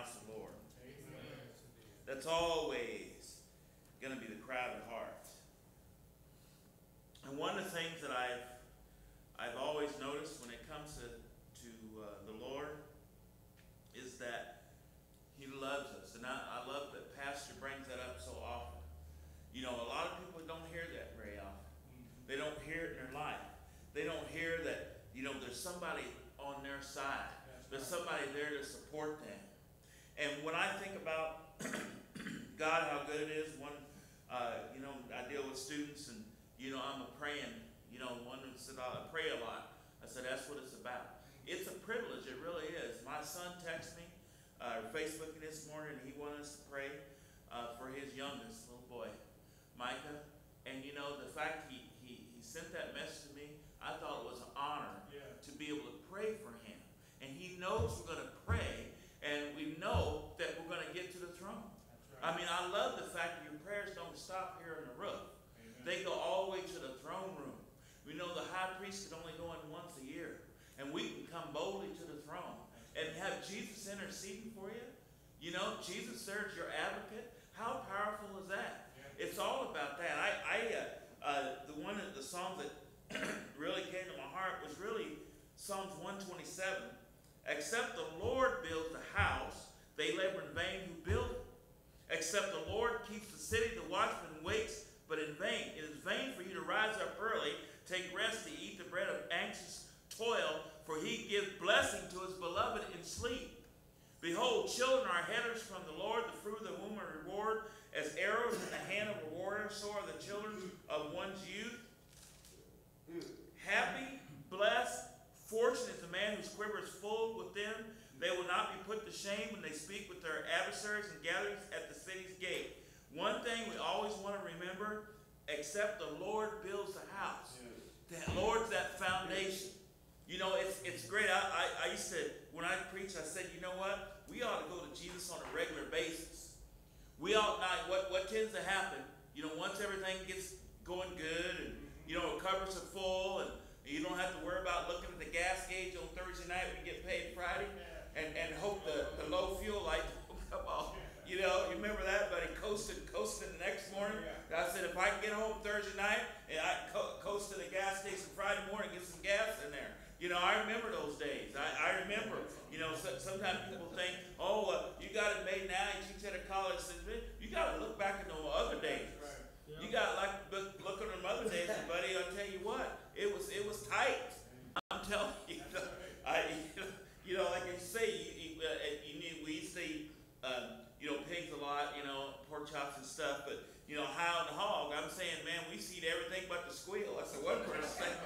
house of the Lord. Amen. That's always going to be the cry of the heart. And one of the things that I've always noticed when it comes to the Lord is that He loves us. And I love that Pastor brings that up so often. You know, a lot of people don't hear that very often. They don't hear it in their life. They don't hear that, you know, there's somebody on their side. There's somebody there to support them. And when I think about God, how good it is, you know, I deal with students and, you know, I'm a praying, you know, one that said, I pray a lot. I said, that's what it's about. It's a privilege. It really is. My son texted me, Facebooking this morning, and he wanted us to pray for his youngest little boy, Micah. And, you know, the fact he sent that message to me, I thought it was an honor to be able to pray for him. And he knows we're going to pray, and we know that we're going to get to the throne. Right. I mean, I love the fact that your prayers don't stop here in the roof. Amen. They go all the way to the throne room. We know the high priest can only go in once a year, and we can come boldly to the throne and have Jesus interceding for you. You know, Jesus serves your advocate. How powerful is that? Yeah. It's all about that. One of the songs that really came to my heart was really Psalms 127. Except the Lord builds the house, they labor in vain who build it. Except the Lord keeps the city, the watchman waits, but in vain. It is vain for you to rise up early, take rest to eat the bread of anxious toil, for he gives blessing to his beloved in sleep. Behold, children are headers from the Lord, the fruit of the womb are reward. As arrows in the hand of a warrior, so are the children of one's youth. Happy, blessed, fortunate is the man whose quiver is full with them. They will not be put to shame when they speak with their adversaries and gatherings at the city's gate. One thing we always want to remember, except the Lord builds the house. The Lord's that foundation. You know, it's great. I used to, when I preach, I said, you know what? We ought to go to Jesus on a regular basis. We ought not, what tends to happen, you know, once everything gets going good and, you know, cupboards are full and you don't have to worry about looking at the gas gauge on Thursday night when you get paid Friday and hope the low fuel light will come off. You know, you remember that, buddy, coasting the next morning. I said, if I can get home Thursday night and I coast to the gas station Friday morning, get some gas in there. You know, I remember those days. I remember, you know, sometimes people think, oh, you got it made now, you teach at a college. You got to look back at those other days. Right. You got to look at them other days, buddy. I'll tell you what, it was tight. I'm telling you, you know, like I say, we used to eat, you know, pigs a lot, you know, pork chops and stuff, but, you know, how and the hog, I'm saying, man, we eat everything but the squeal. That's the one person saying.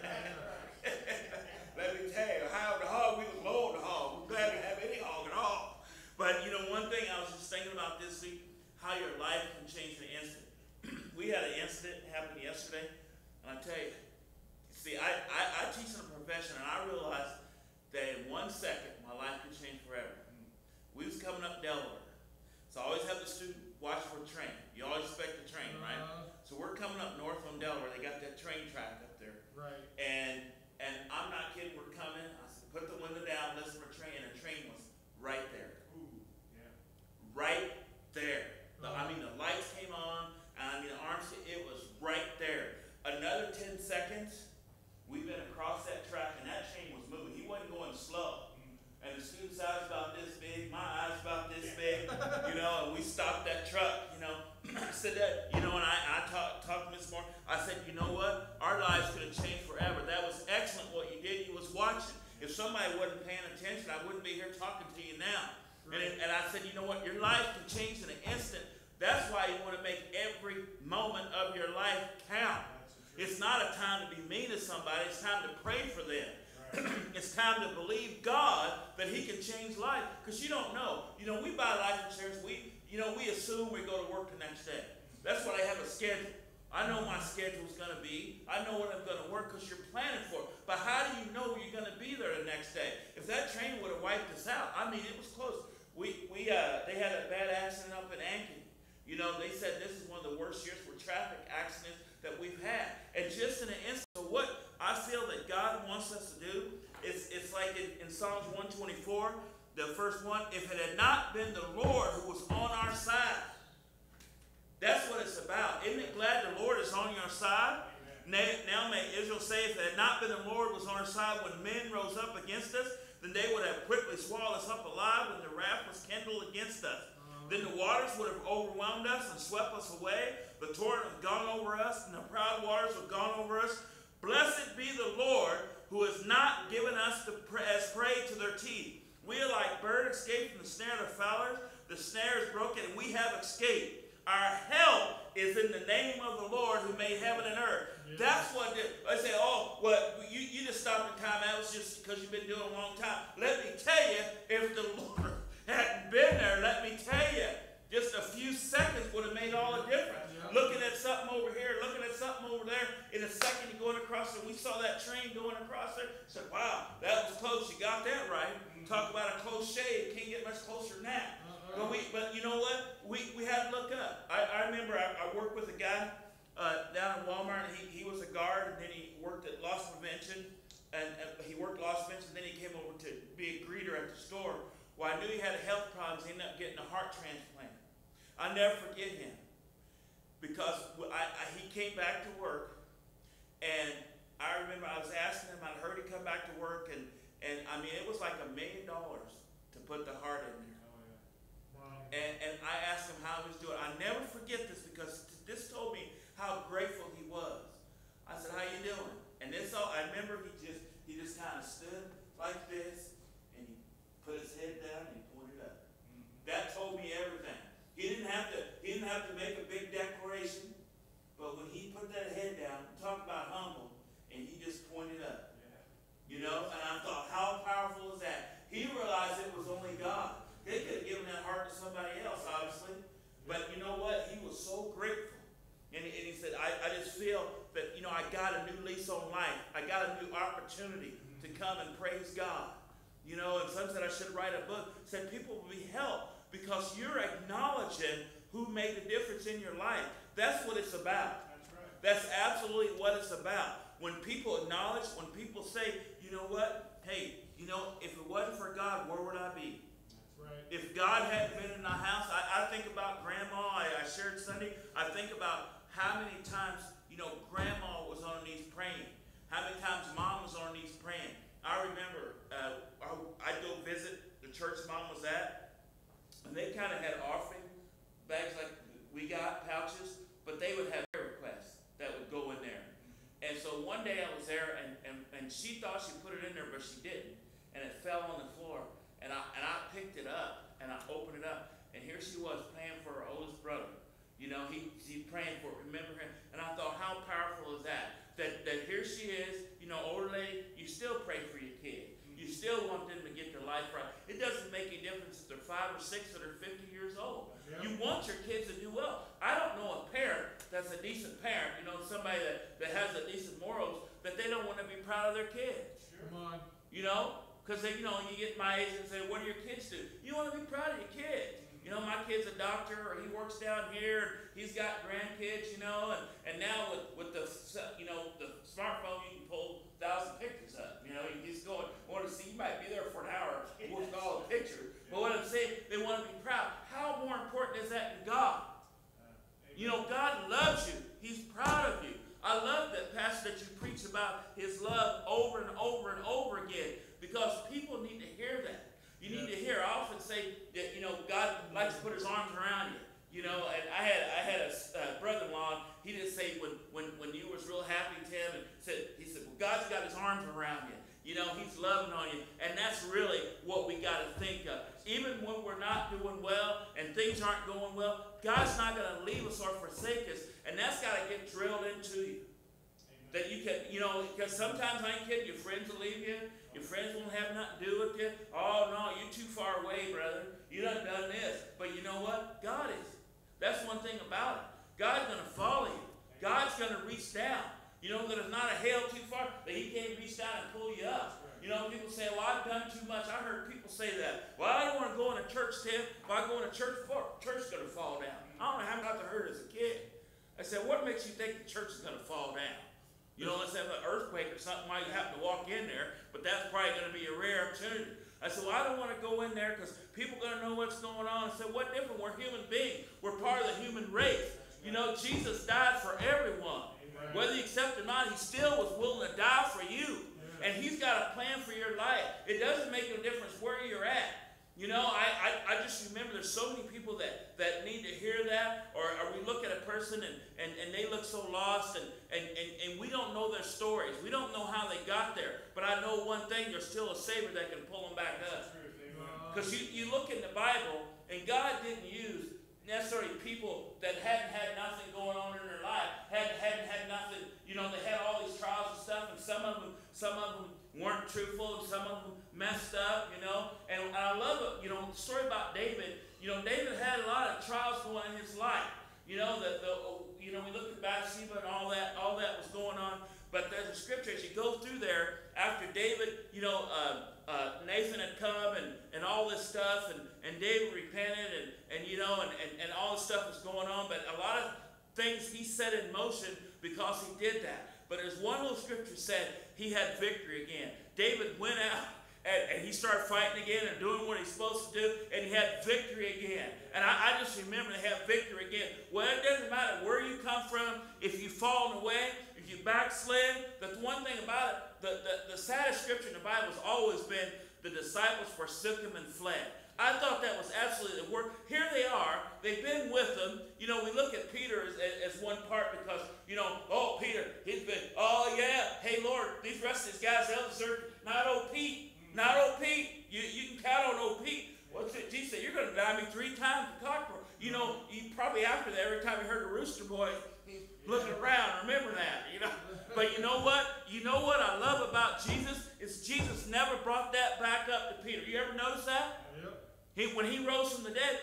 Let me tell you, how the hog, we was low on the hog. We're glad to have any hog at all. But, you know, one thing I was just thinking about this week, how your life can change in an instant. We had an incident happen yesterday, and I tell you, see, I teach in a profession, and I realized that in 1 second, my life could change forever. We was coming up Delaware. So I always have the student watch for a train. You always expect the train, right? So we're coming up north on Delaware. They got that train track up there. Right. And I'm not kidding, we're coming. I said, put the window down, listen for a train, and the train was right there. Ooh, yeah. Right there. I mean, the lights came on, and I mean, the arms, it was right there. Another 10 seconds, we've been across that track, and that train was moving. He wasn't going slow. And the student's eyes about this big, my eyes about this big, you know, and we stopped that truck, you know. I said that, you know, and I talked to Miss Moore. I said, you know what? Our lives could have changed forever. That was excellent what you did. You was watching. If somebody wasn't paying attention, I wouldn't be here talking to you now. Right. And I said, you know what? Your life can change in an instant. That's why you want to make every moment of your life count. It's not a time to be mean to somebody. It's time to pray for them. It's time to believe God that He can change life, because you don't know. You know, we buy life insurance. We assume we go to work the next day. That's why I have a schedule. I know my schedule is going to be. I know what I'm going to work because you're planning for it. But how do you know you're going to be there the next day? If that train would have wiped us out, I mean, it was close. They had a bad accident up in Ankeny. You know, they said this is one of the worst years for traffic accidents that we've had. And just in an instant, what I feel that God wants us to do is, it's like in Psalms 124, the first one, if it had not been the Lord who was on our side. That's what it's about. Isn't it glad the Lord is on your side? Now may Israel say, if it had not been the Lord was on our side when men rose up against us, then they would have quickly swallowed us up alive when the wrath was kindled against us. Then the waters would have overwhelmed us and swept us away. The torrent has gone over us, and the proud waters have gone over us. Blessed be the Lord, who has not given us as prey to their teeth. We are like birds escaped from the snare of the fowlers. The snare is broken, and we have escaped. Our help is in the name of the Lord who made heaven and earth. Yeah. That's what I say, oh, well, you just stopped the time. That was just because you've been doing it a long time. Let me tell you, if the Lord hadn't been there, let me tell you, just a few seconds would have made all the difference. Yeah. Looking at something over here, looking at something over there, in a second you're going across there. We saw that train going across there. Said, wow, that was close. You got that right. Talk about a close shave. Can't get much closer than that. But you know what? We had to look up. I remember I worked with a guy down at Walmart. And he was a guard, and then he worked at loss prevention. And he worked loss prevention, and then he came over to be a greeter at the store. Well, I knew he had a health problem. He ended up getting a heart transplant. I'll never forget him. Because he came back to work, and I remember I was asking him, I heard he come back to work, and I mean, it was like $1 million to put the heart in there. And I asked him how he was doing. I never forget this because this told me how grateful he was. I said, how you doing? And this all, I remember he just kind of stood like this, and he put his head down and he pointed up. That told me everything. He didn't have to make a big declaration, but when he put that head down, talk about humble, and he just pointed up. You know, and I thought, how powerful is that? He realized it was only God. They could have given that heart to somebody else, obviously. But you know what? He was so grateful. And he said, I just feel that, you know, I got a new lease on life. I got a new opportunity to come and praise God. You know, and some said I should write a book. Said people will be helped because you're acknowledging who made a difference in your life. That's what it's about. That's right. That's absolutely what it's about. When people acknowledge, when people say, you know what? Hey, you know, if it wasn't for God, where would I be? If God hadn't been in the house, I think about Grandma. I shared Sunday. I think about how many times, you know, Grandma was on her knees praying. How many times Mom was on her knees praying. I remember I'd go visit the church Mom was at, and they kind of had offering bags like we got, pouches, but they would have prayer requests that would go in there. And so one day I was there, and she thought she put it in there, but she didn't. And it fell on the floor. And I picked it up, and I opened it up, and here she was praying for her oldest brother. You know, she's praying for, remember him. And I thought, how powerful is that? That here she is, you know, older lady, you still pray for your kid. You still want them to get their life right. It doesn't make any difference if they're 5 or 6 or they're 50 years old. Yeah. You want your kids to do well. I don't know a parent that's a decent parent, you know, somebody that has a decent morals, that they don't want to be proud of their kids. Sure. Come on. You know? Because, you know, you get my age and say, what do your kids do? You want to be proud of your kids. You know, my kid's a doctor, or he works down here, he's got grandkids, you know, and now with the, you know, the smartphone, you can pull 1,000 pictures up. You know, you just go and want to see, you might be there for an hour with all the pictures. But what I'm saying, they want to be proud. How more important is that to God? You know, God loves you. He's proud of you. I love that passage that you preach about his love over and over and over again. Because people need to hear that. You need to hear. I often say that, you know, God likes to put his arms around you. You know, and I had a brother-in-law. He didn't say when you was real happy, Tim, and he said, well, God's got his arms around you. You know, he's loving on you. And that's really what we got to think of. Even when we're not doing well and things aren't going well, God's not going to leave us or forsake us. And that's got to get drilled into you. That you can, you know, because sometimes, I ain't kidding, your friends will leave you. Your friends won't have nothing to do with you. Oh, no, you're too far away, brother. You done this. But you know what? God is. That's one thing about it. God's going to follow you. God's going to reach down. You know, there's not a hail too far that he can't reach down and pull you up. You know, people say, well, I've done too much. I heard people say that. Well, I don't want to go in a church, Tim. If I go in a church, church's going to fall down. I don't know how I heard as a kid. I said, what makes you think the church is going to fall down? You know, let's have an earthquake or something while you happen to walk in there, but that's probably going to be a rare opportunity. I said, well, I don't want to go in there because people are going to know what's going on. I said, what different? We're human beings. We're part of the human race. You know, Jesus died for everyone. Whether you accept it or not, he still was willing to die for you. And he's got a plan for your life. It doesn't make no difference where you're at. You know, I just remember there's so many people that need to hear that. Or we look at a person and they look so lost and we don't know their stories. We don't know how they got there. But I know one thing, there's still a Savior that can pull them back up. Because you look in the Bible and God didn't use necessarily people that hadn't had nothing going on in their life, hadn't had nothing, you know, they had all these trials and stuff, and some of them weren't truthful, and some of them messed up, you know. And I love it, you know, the story about David. You know, David had a lot of trials going on in his life. You know, you know, we looked at Bathsheba and all that was going on. But there's a scripture as you go through there, after David, you know, Nathan had come and all this stuff, and David repented, and you know, and all this stuff was going on. But a lot of things he set in motion because he did that. But there's one little scripture said he had victory again. David went out and he started fighting again and doing what he's supposed to do, and he had victory again. And I just remember to have victory again. Well, it doesn't matter where you come from, if you've fallen away, if you backslid. The one thing about it, the saddest scripture in the Bible has always been the disciples forsook him and fled. I thought that was absolutely the word. Here they are. They've been with them. You know, we look at Peter as one part because, you know, oh, Peter, he's been, oh, yeah, hey, Lord, these rest of these guys, they'll deserve, not old Pete. Not old Pete. You can count on old Pete. What's it? Jesus said, you're going to die me 3 times the cockerel. You know, you probably after that, every time you heard a rooster boy, he's looking around. Remember that, you know. But you know what? You know what I love about Jesus is Jesus never brought that back up to Peter. You ever notice that? Yep. When he rose from the dead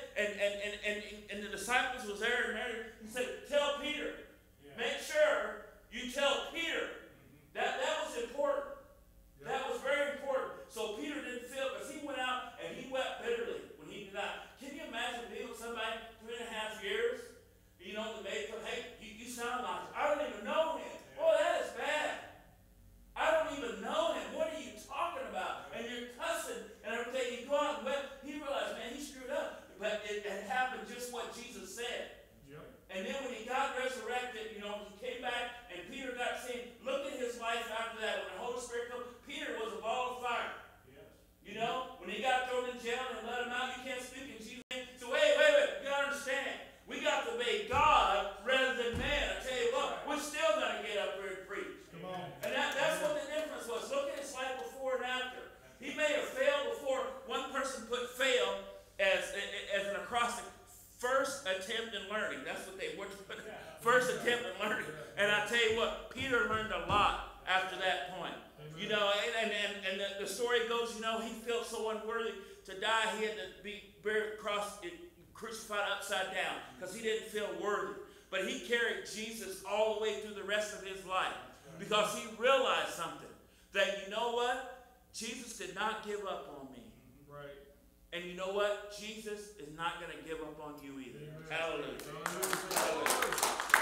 and the disciples was there and Mary, he said, tell Peter. Yeah. Make sure you tell Peter. That was important. Yeah. That was very important. So Peter didn't feel, because he went out and he wept bitterly when he denied. Can you imagine being with somebody 3.5 years? You know, the maid goes, hey, you sound like, I don't even know him. Oh, that is bad. I don't even know him. What are you talking about? And you're cussing and everything. You go out and wept. He realized, man, he screwed up. But it had happened just what Jesus said. Yep. And then when he got resurrected, you know, he came back and Peter got saved. Look at his life after that. When the Holy Spirit came, Peter was a ball of fire. Yes. You know, when he got thrown in jail and let him out, you can't speak in Jesus' name. So wait. You got to understand. We got to obey God rather than man. I tell you what, we're still going to get up here and preach. Come on. And that's what the difference was. Look at his life before and after. He may have failed before. One person put fail as an acrostic. First attempt in learning. That's what they were. First attempt in learning. And I tell you what, Peter learned a lot after that point. You know, and the story goes, you know, he felt so unworthy to die. He had to be buried, crucified upside down because he didn't feel worthy. But he carried Jesus all the way through the rest of his life because he realized something. That, you know what? Jesus did not give up on me. Right. And you know what? Jesus is not going to give up on you either. Amen. Hallelujah. Hallelujah.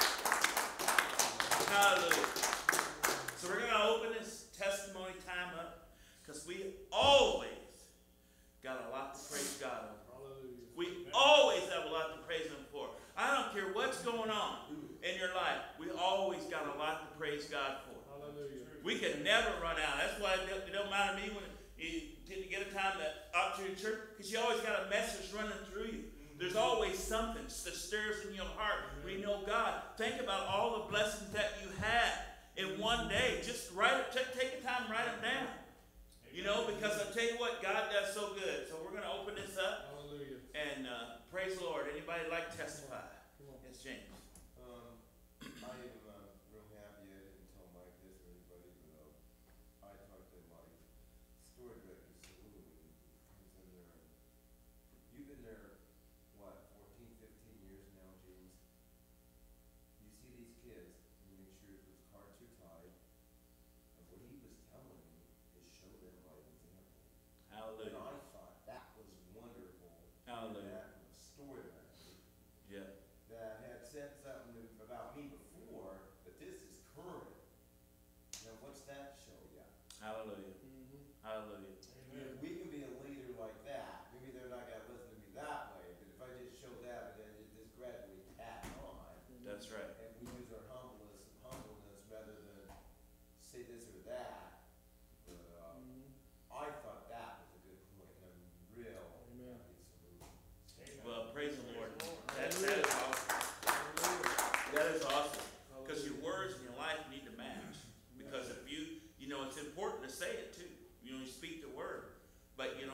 Hallelujah. So we're going to open this testimony time up because we always got a lot to praise God over. Hallelujah. We always have a lot to praise Him for. I don't care what's going on in your life. We always got a lot to praise God for. Hallelujah. We can never run out. That's why it don't matter to me when you get a time that opportunity to church, because you always got a message running through you. There's always something that stirs in your heart. We know God. Think about all the blessings that you had in one day. Just take the time and write them down. You know, because I'll tell you what, God does so good. So we're going to open this up. Hallelujah. And praise the Lord. Anybody like to testify? Yes, James. I am real happy. I didn't tell Mike this or anybody, but I talked to my store director, Saloon. He's in there. You've been there, what, 14, 15 years now, James? You see these kids, you make sure his cards are tied. And what he was telling me is show them by example. Hallelujah. And I thought that was wonderful. Hallelujah. That was a story that I heard. Yeah. That had said something about me before, but this is current. Now, what's that show you? Hallelujah. Mm-hmm. Hallelujah. If we can be a link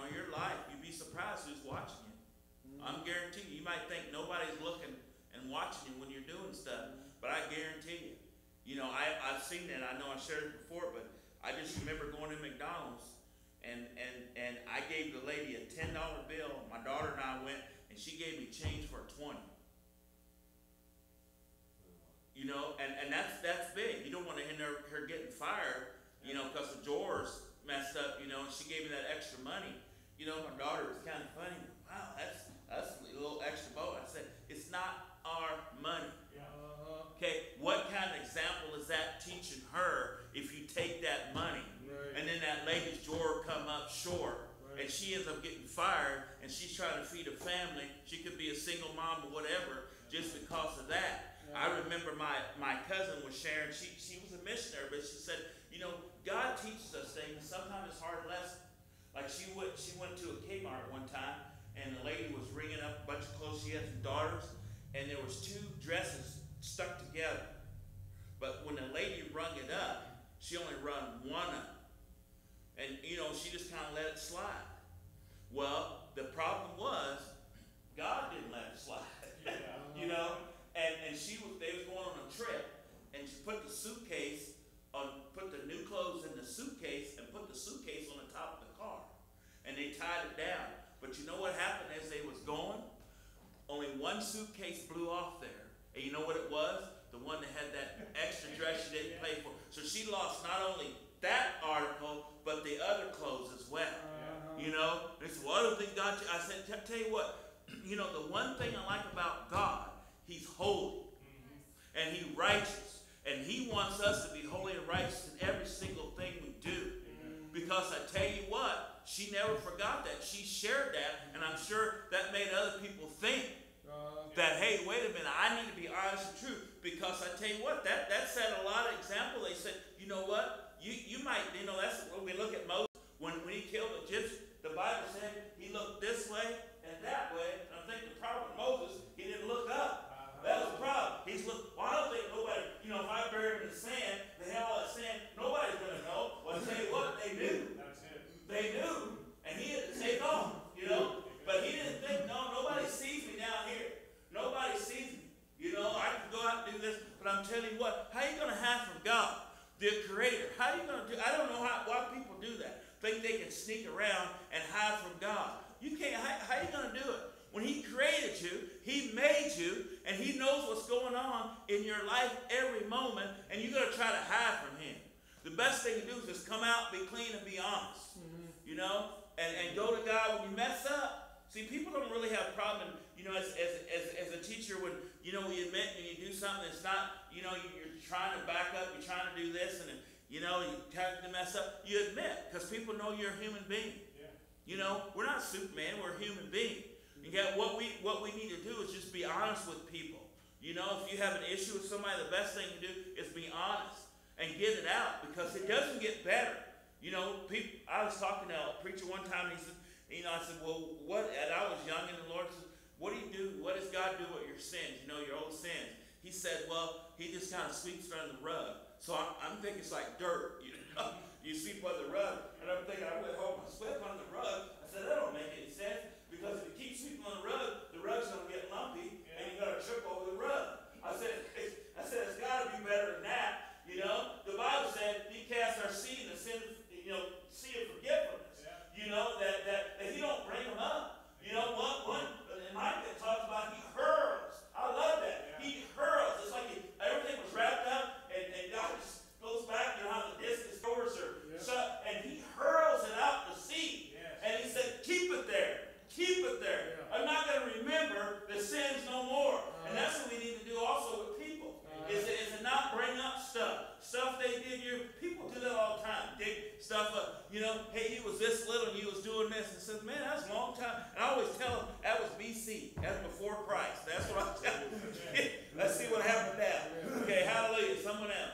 your life, you'd be surprised who's watching you. I'm guaranteeing you. You might think nobody's looking and watching you when you're doing stuff, but I guarantee you. You know, I've seen that. I know I shared it before, but I just remember going to McDonald's and I gave the lady a $10 bill. My daughter and I went, and she gave me change for 20. You know, and that's big. You don't want to hinder her getting fired, you know, because the drawers messed up, you know, and she gave me that extra money. You know, my daughter was kind of funny. Wow, that's a little extra boat. I said, it's not our money. Okay, what kind of example is that teaching her if you take that money and then that lady's drawer come up short and she ends up getting fired and she's trying to feed a family? She could be a single mom or whatever just because of that. I remember my cousin was sharing, she was a missionary, but she said, you know, God teaches us things. Sometimes it's hard lessons. Like she went to a Kmart one time and the lady was ringing up a bunch of clothes. She had some daughters and there was 2 dresses stuck together. But when the lady rung it up, she only rung one up. And, you know, she just kind of let it slide. Well, the problem was, God didn't let it slide. You know? And they was going on a trip, and she put the suitcase put the new clothes in the suitcase and put the suitcase on the top of the car. And they tied it down. But you know what happened as they was going? Only one suitcase blew off there. And you know what it was? The one that had that extra dress she didn't pay for. So she lost not only that article, but the other clothes as well. You know? They said, well, I don't think God... I said, tell you what, you know, the one thing I like about God, He's holy. And He's righteous. And He wants us to be holy and righteous in every single thing we do. Because I tell you what, she never forgot that. She shared that, and I'm sure that made other people think that, hey, wait a minute, I need to be honest and true. Because I tell you what, that set a lot of example. They said, you know what, you might, you know, that's when we look at Moses, when he killed the Egyptian, the Bible said he looked this way and that way. And I think the problem with Moses, he didn't look up. That was the problem. He's looked, well, I don't think nobody, you know, if I bury him in the sand, they have all that sand, nobody's going to know. Well, I tell you what, they knew. That's it. They knew. And he had to take off, you know. But he didn't think, no, nobody sees me down here. Nobody sees me. You know, I can go out and do this, but I'm telling you what, how are you going to hide from God, the Creator? How are you going to do, I don't know why people do that. Think they can sneak around and hide from God. You can't, how are you going to do it? When He created you, He made you, and He knows what's going on in your life every moment, and you're going to try to hide from Him. The best thing to do is just come out, be clean, and be honest. You know, and go to God when you mess up. See, people don't really have a problem, you know, as a teacher, when, you know, we admit when you do something that's not, you know, you're trying to back up, you're trying to do this, and, you know, you tend to mess up, you admit, because people know you're a human being. Yeah. You know, we're not Superman, we're a human being. And yet what we need to do is just be honest with people. You know, if you have an issue with somebody, the best thing to do is be honest and get it out, because it doesn't get better. You know, I was talking to a preacher one time, and he said, you know, I said, well, what, and I was young, and the Lord said, what do you do? What does God do with your sins? You know, your old sins. He said, well, He just kind of sweeps it under the rug. So I'm thinking it's like dirt, you know. You sweep under the rug. And I'm thinking, I went home and swept under the rug. I said, that don't make any sense. Because if you keep sweeping on the rug's going to get lumpy, and you're going to trip over the rug. I said, it's got to be better than that. You know, the Bible said He cast our seed in the sin, you know, sea of forgetfulness. Yeah. You know, that He don't bring them up. You know, one in Micah talks about He hurls. I love that. Yeah. He hurls. It's like everything was wrapped up, and God just goes back, you know, how the discus doors are shut, and He hurls it out to sea. Yes. And He said, keep it there. Keep it there. Yeah. I'm not going to remember the sins no more. And that's what we need to do also with people. Is to not bring up stuff they did. People do that all the time. Dig stuff up. You know, hey, you was this little and you was doing this. And says, man, that's a long time. And I always tell them that was BC. That's before Christ. That's what I tell them. Let's see what happened now. Okay, hallelujah. Someone else.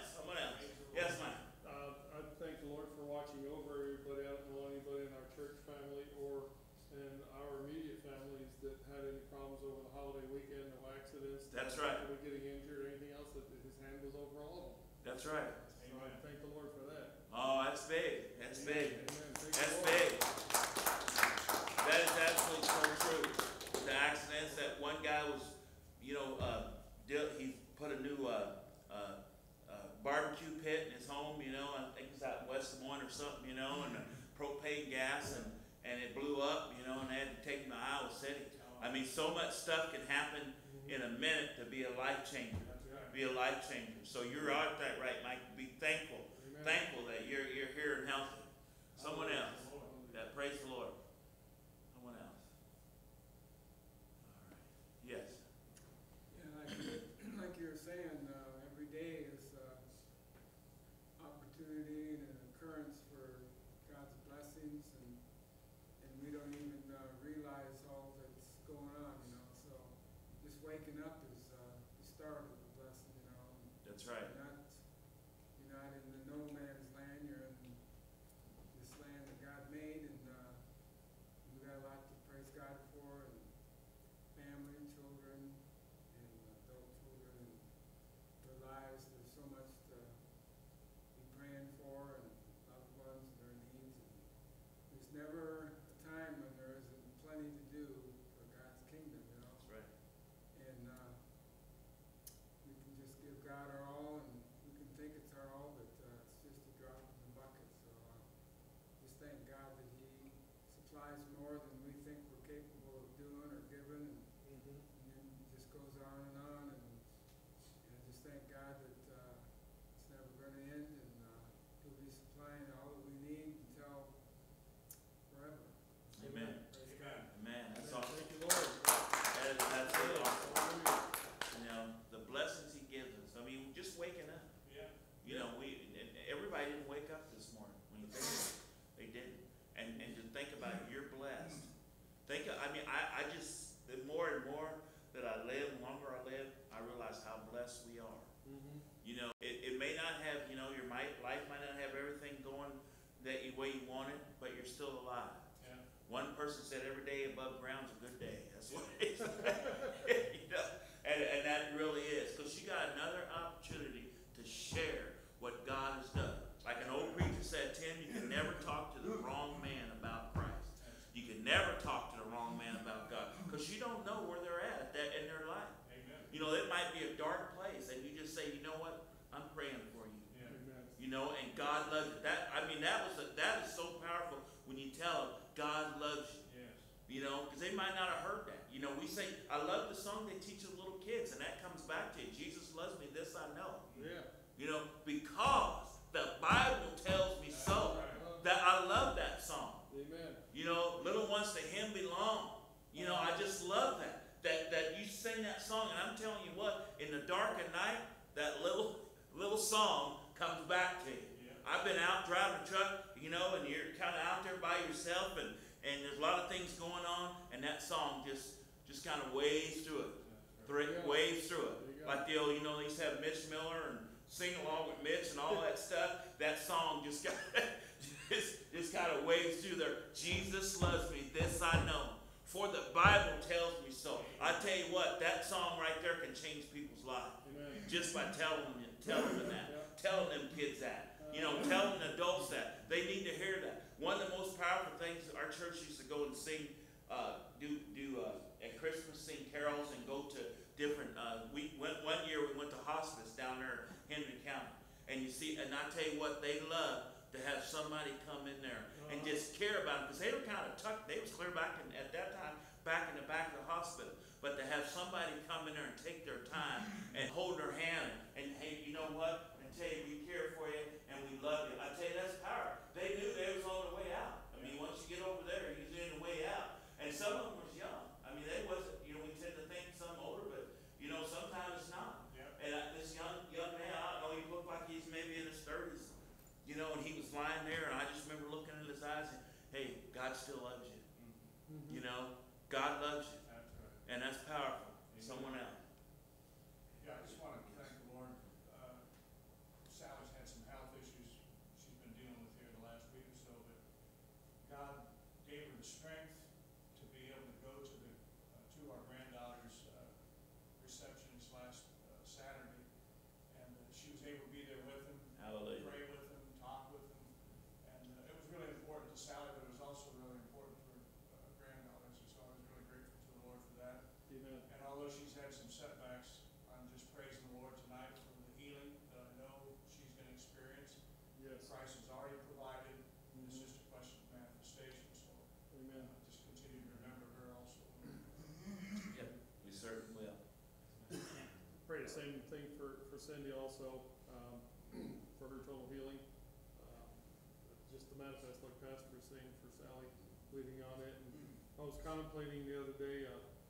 Yes, ma'am. I thank the Lord for watching over everybody. I don't know anybody in our church family or in our immediate families that had any problems over the holiday weekend, no accidents. That's right. Or getting injured or anything else, that His hand was over all of them. That's right. So I thank the Lord for that. Oh, that's big. That's big. Amen. That's big. He put a new barbecue pit in his home. I think it's out in West Des Moines or something. And propane gas, and it blew up. And they had to take him to Iowa City. I mean, so much stuff can happen in a minute to be a life changer. Be a life changer. So you're out that right, Mike. Be thankful. Amen. Thankful that you're here and healthy. Someone else. Yeah, praise the Lord. Someone else. All right. Yes. Yeah, like you were saying, every day is opportunity and an occurrence for God's blessings, and we don't even realize all that's going on, So just waking up is the start of the blessing, That's right. You're not in the no man's land. You're in this land that God made, and we got a lot to praise God for, and family, children, and adult children, and their lives. There's so much to be praying for, and loved ones and their needs. And there's never a time when there isn't plenty to do for God's kingdom, That's right. And we can just give God our all, and we can think it's our all, but it's just a drop in the bucket. So just thank God that He supplies more than we think we're capable of doing or giving, and then it just goes on, and just thank God that it's never going to end, and He'll be supplying all that we need until forever. Amen. Praise God. Amen. That's awesome. Thank you, Lord. That's really awesome. The blessings He gives us. I mean, just waking up. Yeah. Everybody didn't wake up this morning. When you think of it, they didn't. And to think about it, you're blessed. I just, the more and more that I live, the longer I live, I realize how blessed we are. It may not have, your life might not have everything going the way you want it, but you're still alive. Yeah. One person said every day above ground's a good day. That's what it is. And that really is. Because you got another opportunity to share what God has done. Like an old preacher said, Tim, you can never talk to the wrong man about Christ. You can never talk to the wrong man about God. Because you don't know where they're at that in their life. Amen. It might be a dark place, and you just say, you know what? I'm praying for you. Yeah. Amen. And God loves you. That is so powerful when you tell them God loves you. Yes. Because they might not have heard that. We say, I love the song they teach the little kids, and that comes back to it. Jesus loves me, this I know. Yeah. Because the Bible tells me so. That I love that song. Amen. Little ones to Him belong. I just love that. That you sing that song, and I'm telling you what, in the dark of night, that little song comes back to you. Yeah. I've been out driving a truck, and you're kind of out there by yourself, and there's a lot of things going on, and that song just kind of waves through it. Waves through it. Like the old, they used to have Mitch Miller and sing along with Mitch and all that stuff. That song just kind of waves through there. Jesus loves me, this I know. For the Bible tells me so. I tell you what, that song right there can change people's lives. Amen. Just by telling them that. Yeah. Telling them kids that. Telling adults that. They need to hear that. One of the most powerful things, our church used to go and sing, at Christmas, sing carols and go to different, one year we went to hospice down there in Henry County. And I tell you what, they love to have somebody come in there and just care about them. Because they were kind of tucked, they was clear back at that time, back in the back of the hospital. But to have somebody come in there and take their time and hold their hand and hey, you know what? And tell you we care for you and we love you. I tell you, that's power. They knew they was on the way out. Once you get over there, you're on the way out. And some of them was young. They wasn't, we tend to think some older, but, sometimes it's not. Yep. And this young man, I don't know, he looked like he's maybe in his 30s, and he was lying there, and I just remember looking in his eyes and, hey, God still loves you. God loves you. That's right. And that's powerful. Amen. Someone else. Yeah, I just want to thank the Lord. Sally's had some health issues she's been dealing with here the last week or so, but God gave her the strength to be able to go to two of our granddaughter's receptions last Saturday, and she was able to be there with them, Hallelujah. pray with them, talk with them, and it was really important to Sally, but it was also really important for granddaughters, so I was really grateful for Cindy also, for her total healing. Just to manifest, like Pastor was saying, for Sally, leading on it. And I was contemplating the other day,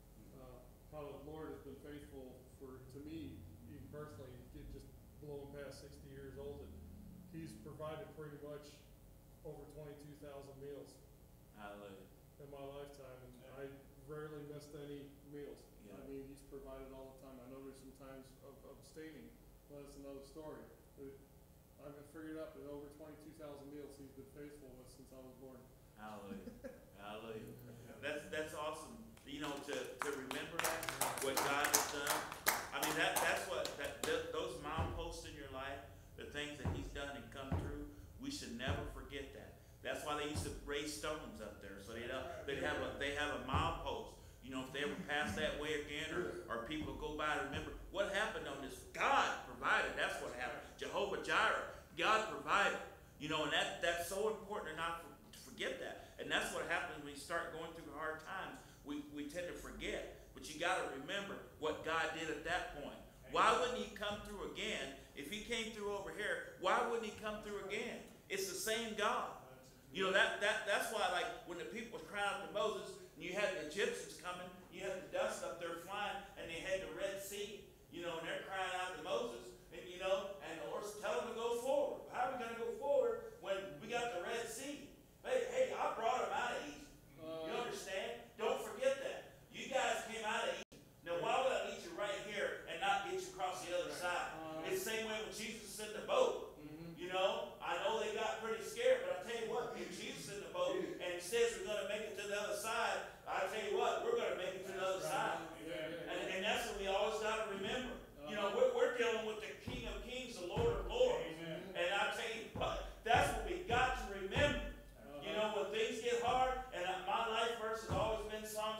how the Lord has been faithful to me, even personally, just blowing past 60 years old, and He's provided pretty much over 22,000 meals. Hallelujah. In my lifetime, and I rarely missed any meals. Yeah. I mean, He's provided all the time. I know there's some times of abstaining, but that's another story. But I've figured out that over 22,000 meals He's been faithful with since I was born. Hallelujah. Hallelujah. That's awesome. You know, to remember that, what God has done. I mean, that's what those mileposts in your life, the things that He's done and come through, we should never forget that. That's why they used to raise stones up there, so they have a milepost. You know, if they ever pass that way again, or people go by to remember what happened on this. God provided. That's what happened. Jehovah Jireh. God provided. You know, and that's so important to not forget that. And that's what happens when you start going through hard times. We tend to forget. But you got to remember what God did at that point. Why wouldn't He come through again? If He came through over here, why wouldn't He come through again? It's the same God. You know, that's why, like, when the people was crying out to Moses, and you had the Egyptians coming, you had the dust up there flying, and they had the Red Sea, you know, and they're crying out to Moses, and you know, and the Lord's telling them to go forward. How are we going to go forward when we got the Red Sea? Hey, I brought them out of Egypt. You understand? Don't forget that. You guys came out of Egypt. Now, why would I meet you right here and not get you across the other side? It's the same way when Jesus is in the boat. You know, I know they got pretty scared, but I tell you what, if Jesus is in the boat and He says we're going to make it to the other side, I tell you what, we're going to make it to the other side. And that's what we always got to remember. You know, we're dealing with the King of Kings, the Lord of Lords. And I tell you what, that's what we got to remember. You know, when things get hard, and my life verse has always been Psalms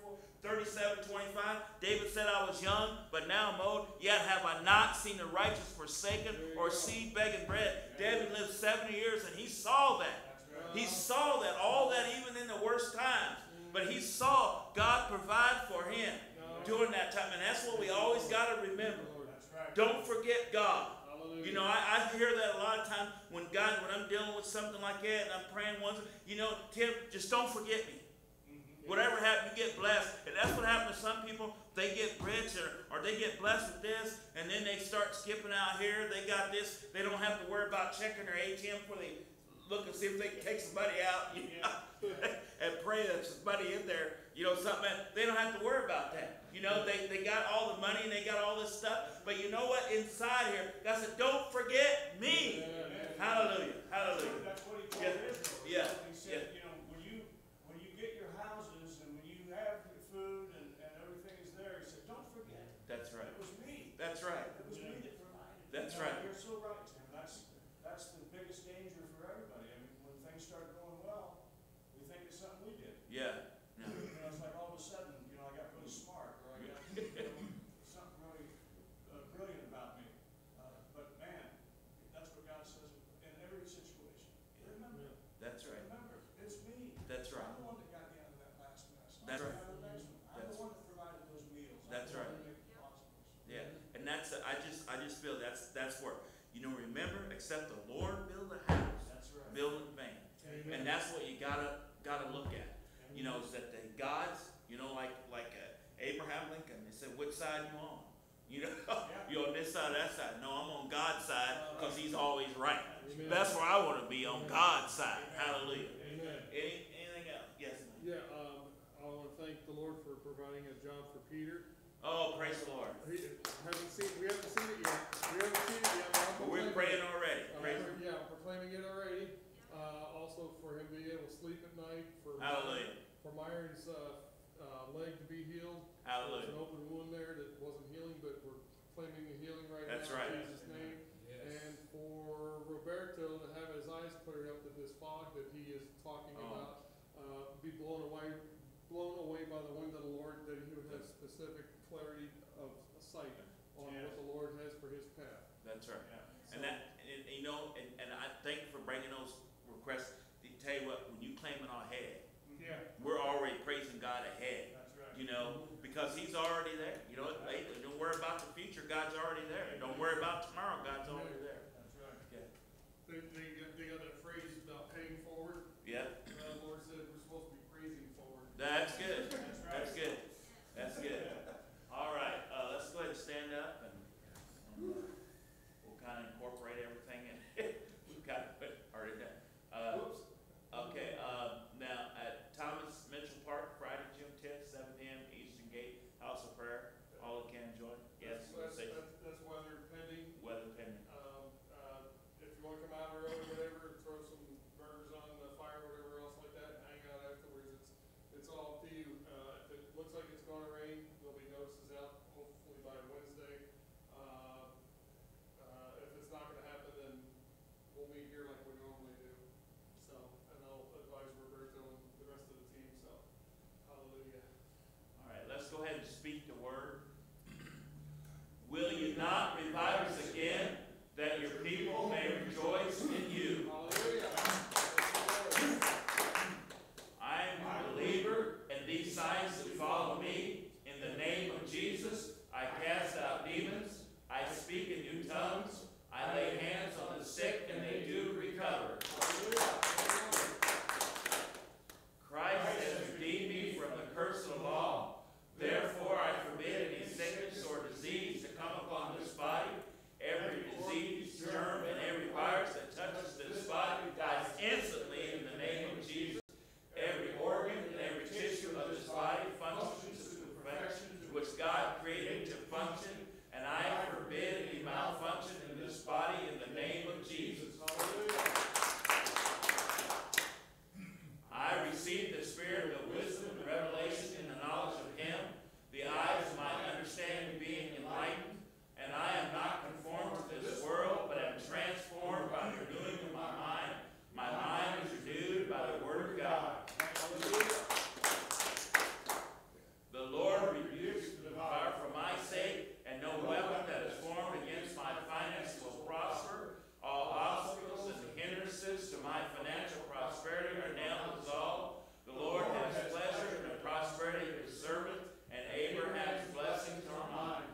37:25. David said, I was young, but now I'm old, yet have I not seen the righteous forsaken or seed begging bread. David lived 70 years, and he saw that. He saw that, all that, even in the worst times. But he saw God provide for him during that time. And that's what we always got to remember. Don't forget God. You know, I hear that a lot of times when I'm dealing with something like that, and I'm praying once, you know, Tim, just don't forget me. Whatever happens, you get blessed. And that's what happens to some people. They get rich or they get blessed with this, and then they start skipping out here. They got this. They don't have to worry about checking their ATM before they look and see if they can take somebody out, you know, and pray that somebody in there, you know, something. They don't have to worry about that. You know, they got all the money and they got all this stuff. But you know what? Inside here, God said, don't forget me. Hallelujah. Hallelujah. That's what He told Israel. Yeah. He said, you know, when you get your houses and when you have your food and everything is there, He said, don't forget. That's right. It was me. That's right. It was me that provided. That's You know, right. You're so right, Tim. That's the biggest danger for everybody. I mean, when things start going well, we think it's something we did. Yeah. No. You know, it's like all of a sudden, you know, I got really smart, or I got something really brilliant about me. But man, that's what God says in every situation. Remember. That's right. Remember, it's me. That's right. I'm the one that got you out of that last mess. That's right. I'm the one that provided those meals. That's I'm the right. one that made it possible. Yeah. And I just feel that's where, you know, remember, except the Lord build a house, That's right. build in vain. And that's what you gotta look at. You know, is that the gods, you know, like Abraham Lincoln, they said, which side you on? You know, you on this side or that side? No, I'm on God's side because He's always right. Amen. That's where I want to be, on God's side. Hallelujah. Amen. Anything else? Yes. Yeah, I want to thank the Lord for providing a job for Peter. Oh, praise the Lord. We haven't seen it yet. But We're praying already. I'm proclaiming it already. Also for him being able to sleep at night. Hallelujah. For Myron's leg to be healed. Hallelujah. There's an open wound there that wasn't healing, but we're claiming the healing right That's now right. in Jesus' name. And for Roberto to have his eyes cleared up with this fog that he is talking about, be blown away by the wind of the Lord, that he would have specific clarity of sight on what the Lord has for his path. That's right. And you know, and I thank you for bringing those requests. To tell you what, when you claim it ahead, we're already praising God ahead. That's right. You know, because He's already there. You know, don't worry about the future. God's already there. Don't worry about tomorrow. God's already there. That's right. Okay. They got that phrase about paying forward. Yep. The Lord said we're supposed to be praising forward. That's good. That's right. That's good. That's good. All right. Let's go ahead and stand up, and we'll kind of incorporate everything in. We've got it already done. Whoops. Okay. Now at Thomas Mitchell Park, Friday, June 10th, 7 p.m. Eastern Gate, House of Prayer. All can join. Yes. That's weather pending. Weather pending. If you want to come out early, whatever, throw some burgers on the fire, whatever else like that, and hang out afterwards. It's all up to you. If it looks like it's going to rain, there'll be notices out hopefully by Wednesday. If it's not going to happen, then we'll meet here like we normally do. So, and I'll advise Roberto and the rest of the team. So, hallelujah. All right. Let's go ahead and speak the word. Will you not revive us again, that your people may rejoice in you? Hallelujah. I am a believer, and these signs that follow me. In the name of Jesus, I cast out demons. I speak in new tongues. I lay hands on the sick, and they do recover. Christ has redeemed me from the curse of the law. Therefore, I forbid any sickness or disease to come upon this body. Every disease, germ, and every virus that touches this body dies instantly in the name of Jesus. Every organ and every tissue of this body functions to the perfection to which God created to function, and I forbid any malfunction in this body in the name of Jesus. I receive the spirit of wisdom and revelation in the knowledge of Him, the eyes of my understanding being enlightened, and I am not conformed to this world, but am transformed by the renewing of my mind. My mind is renewed by the word of God. The Lord rebukes the devourer for my sake, and no weapon that is formed against my finances will prosper. All obstacles and hindrances to my financial prosperity are now dissolved. The Lord has pleasure in the prosperity of His servant, and Abraham's blessings are mine.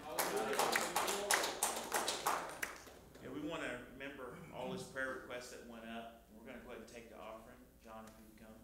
Yeah, we want to remember all those prayer requests that went up. We're going to go ahead and take the offering. John, if you can come.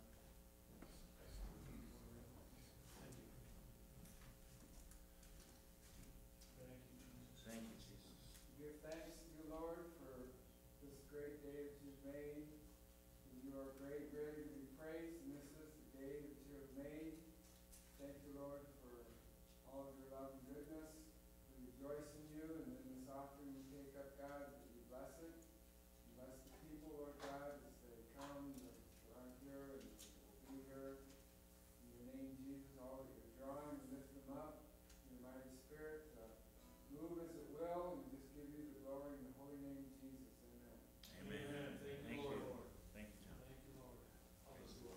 Thank you, Jesus. Give thanks to you, Lord, for this great day that you've made. You are great, great to be praised, and this is the day that you have made. Thank you, Lord, for all of your love and goodness. We rejoice in you, and in this offering we take up, God, that you bless it. Bless the people, Lord God, as they come, that aren't here, and will be here. In your name, Jesus, all that you're drawing, we lift them up. Your mighty Spirit, move as it will, and we just give you the glory in the holy name of Jesus. Amen. Amen. Thank you, Lord. Thank you, John. Thank you, Lord. Hallelujah.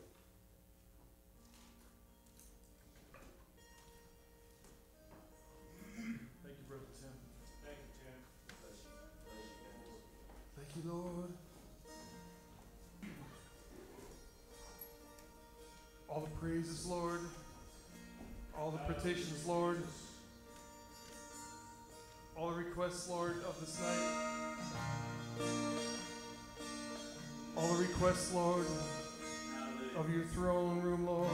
Thank you, Brother Tim. Thank you, Tim. Thank you, Lord. All the praises, Lord. All the petitions, Lord. All the requests, Lord, of this night. All the requests, Lord, of your throne room, Lord.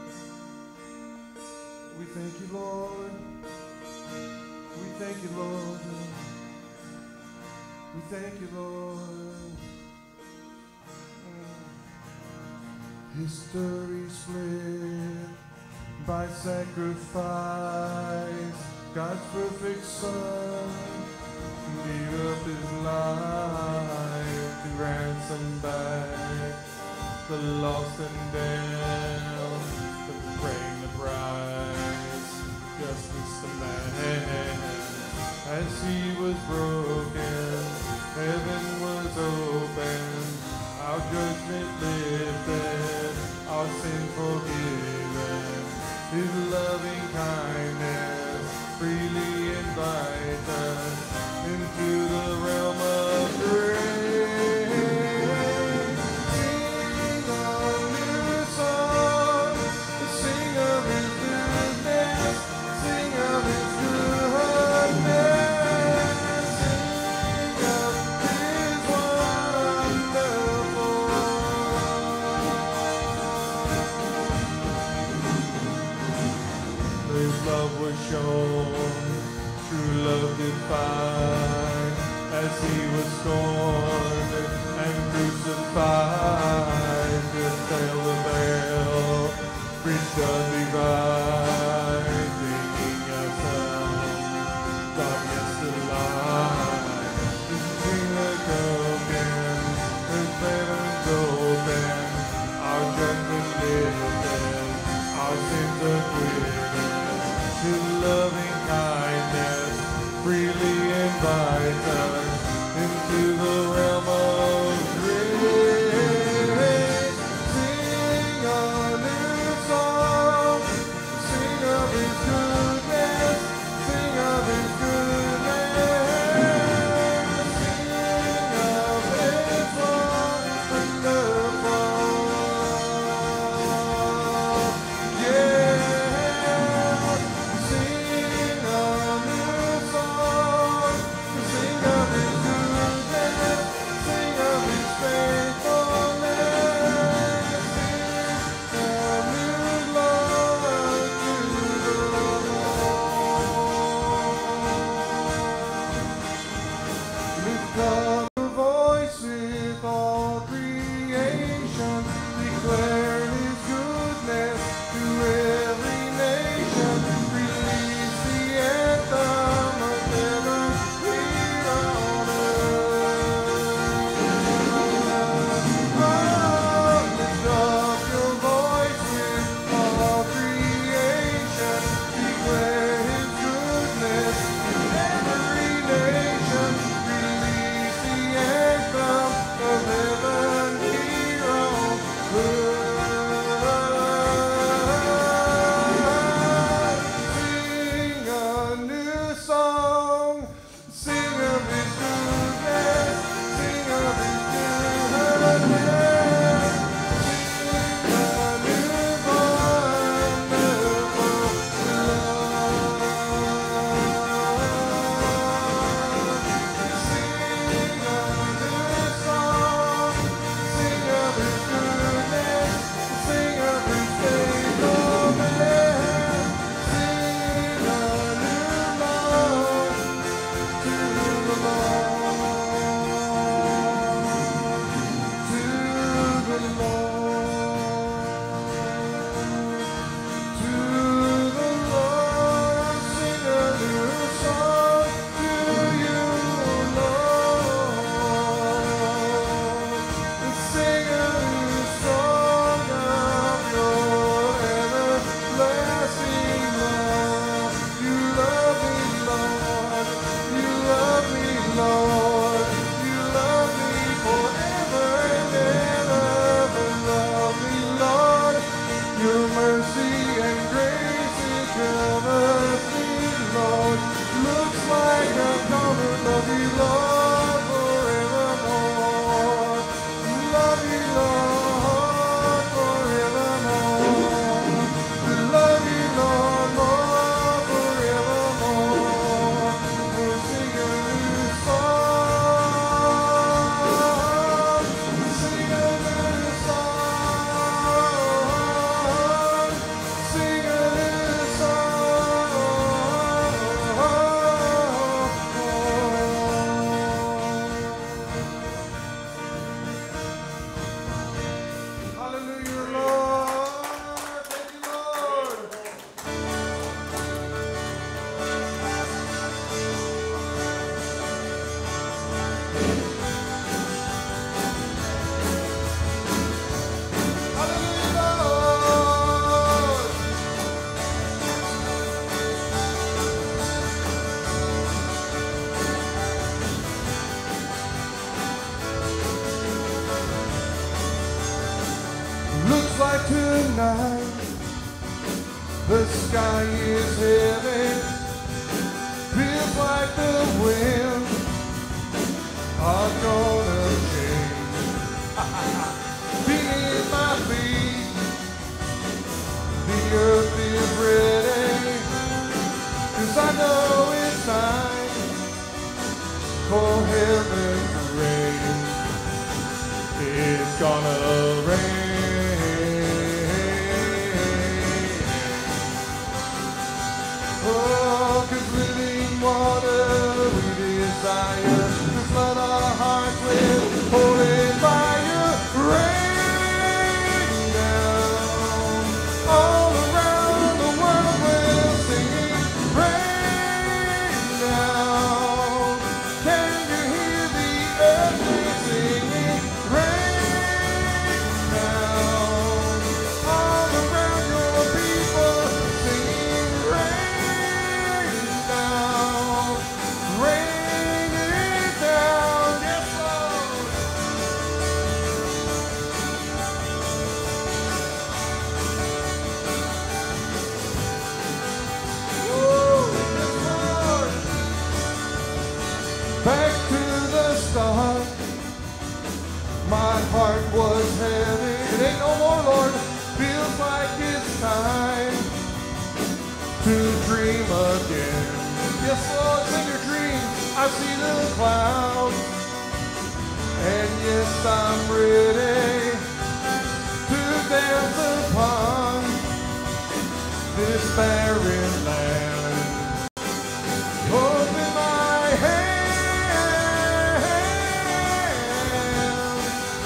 We thank you, Lord. We thank you, Lord. We thank you, Lord. History split by sacrifice. God's perfect Son gave up His life to ransom back the lost and damned, to bring the price, justice to man. As He was broken, heaven was opened, our judgment lifted, our sin forgiven. His loving kindness freely invite us into the realm of grace. Sing a new song, sing of His goodness, sing of His good His love was shown, true love did find, as he was scorned and crucified. Death fell the veil, preached undivide, taking us out, darkness to light. His kingdom broken, His heavens open, our judgment lifted, our sins acquitted. His loving kindness freely invites us into the realm of grace. Sing a new song, sing of His goodness, sing of His goodness, sing of His wonderful. Yeah, sing a new song, sing of His goodness, sing of His faithfulness, sing a new love to the Lord. Lift up a voice with all creation, declare His goodness to every nation. Release the anthem of heaven here on earth. Oh, lift up your voice with all creation, declare His goodness to every nation. Release the anthem of heaven here on earth. Sing a new song, sing of His goodness, sing of His goodness, sing a new wonderful love. Sing a new song, sing of His goodness, sing of His faithfulness, sing a new love to the Lord, to the Lord, sing a new song to you, Lord. Sing a new song of your everlasting love. You love me, Lord. You love me, Lord. You love me forever and ever. Love me, Lord. Your mercy and grace it covers me, Lord. Looks like I'm gonna love you, Lord, forevermore. Love you, Lord, forevermore. Love you, Lord, more forevermore. We'll sing a new song, sing a new song, sing a new song. Hallelujah, Lord. Thank you, Lord. Hallelujah, Lord. Looks like tonight the sky is heavy. Feels like the wind are gonna change. Beneath my feet, the earth is ready. 'Cause I know it's time for heaven to rain. It's gonna rain. 'cause living water we desire to flood our hearts with holy fire. Rain down all around the world, we're singing. Rain down. Can you hear the earth singing? Rain down all around your people, singing. Rain down, rain it down, yes Lord. Woo, yes Lord. Back to the start. My heart was heavy. It ain't no more, Lord. Feels like it's time to dream again. Yes, Lord, in your dream, I see the clouds. And yes, I'm ready to dance upon this barren land. Open my hand.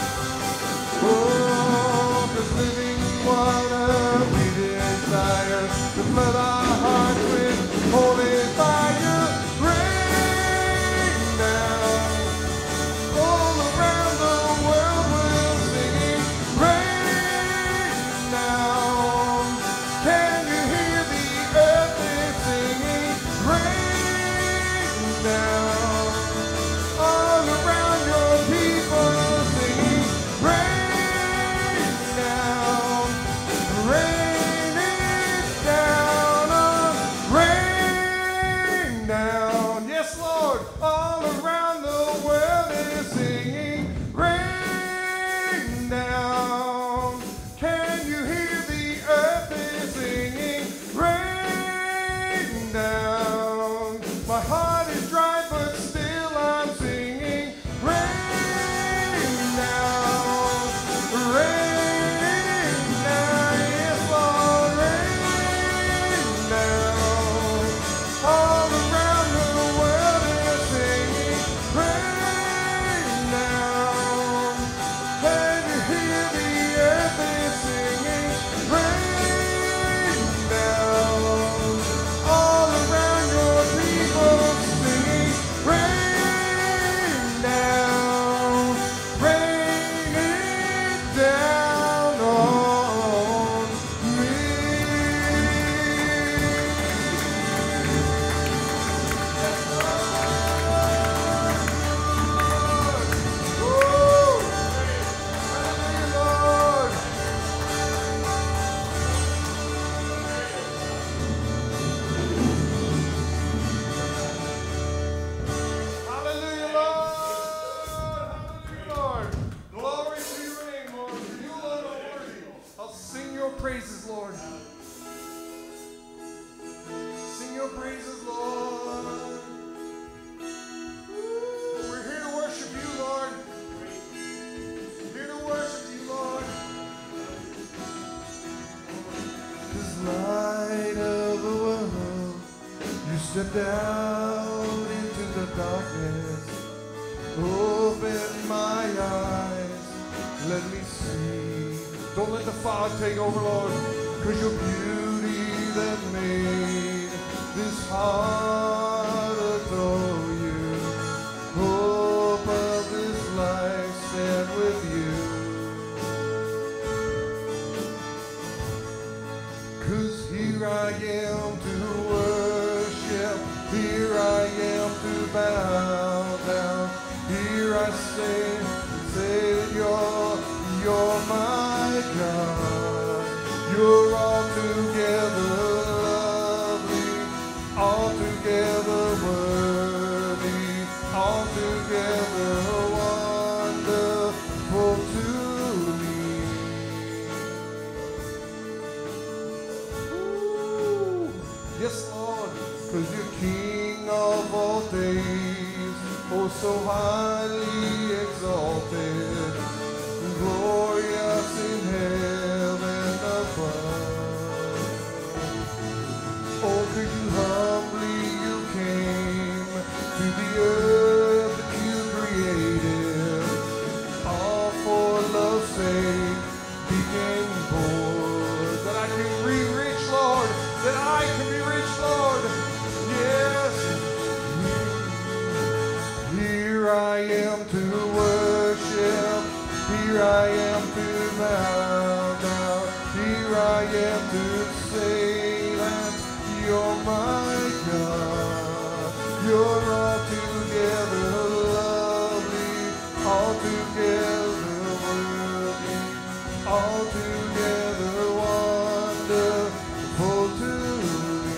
Oh, 'cause living water we desire to flood our hearts with holy fire. Rain down all around the world, we're singing. Rain down. Can you hear the earth is singing? Rain down all around your people, singing. Rain down, rain it down, rain down. Yes, Lord, all around the world is singing. Rain down. Can you hear the earth is singing? Rain down. My heart is dry, but still I'm singing. Rain down, rain down, yes Lord, rain down. All around the world is singing. Rain down. Can you hear the earth is singing? Rain down. All around your people singing. Rain down. Rain it down on me. Yes, Lord. Woo. Hallelujah, Lord. Hallelujah, Lord. Hallelujah, Lord. Glory to your name, Lord. For you alone are worthy. I'll sing your praises, Lord. Sing your praises, Lord. Woo. We're here to worship you, Lord. Here to worship you, Lord. 'Cause light of the world, you stepped out into the darkness. Open my eyes, let me see. Don't let the fog take over, Lord. 'Cause your beauty that made this heart adore you. Hope of this life stand with you. 'Cause here I am to worship, here I am to bow down. Here I say that you're my God. You're altogether lovely, altogether worthy, altogether wonderful to me. Ooh, yes, Lord, 'cause you're King of all days, oh so highly exalted, glorious in heaven above. Oh, could you humbly Here I am to bow down. Here I am to say that you're my God. You're altogether lovely, altogether worthy, altogether wonderful to me.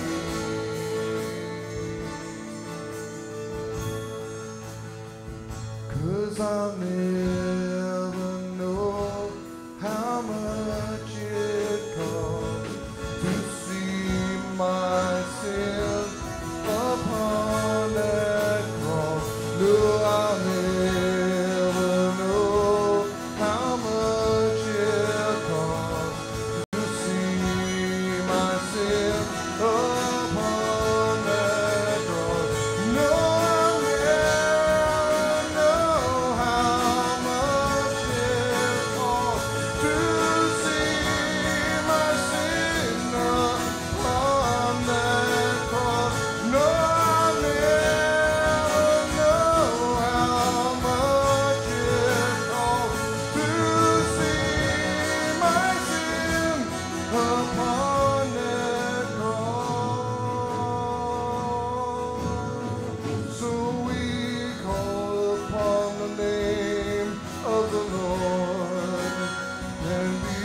'Cause I'll never know how much it costs to see my sin upon that cross. No, I'll never know how much it costs to see my sin upon that cross. No, I'll never know how much it costs to see my sin upon that cross. No, I'll never know how much it costs to see my sin upon that cross. So we call upon the name of the Lord and be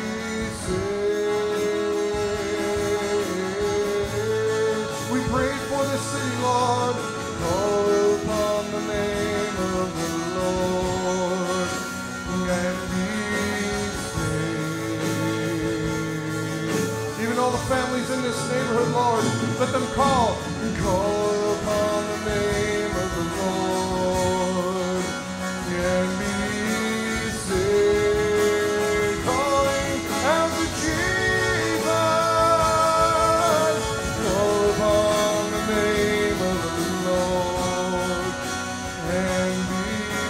saved. We pray for this city, Lord. Call upon the name of the Lord and be saved. Even all the families in this neighborhood, Lord, let them call upon the name of the Lord and be saved. Calling out to Jesus. Call upon the name of the Lord and be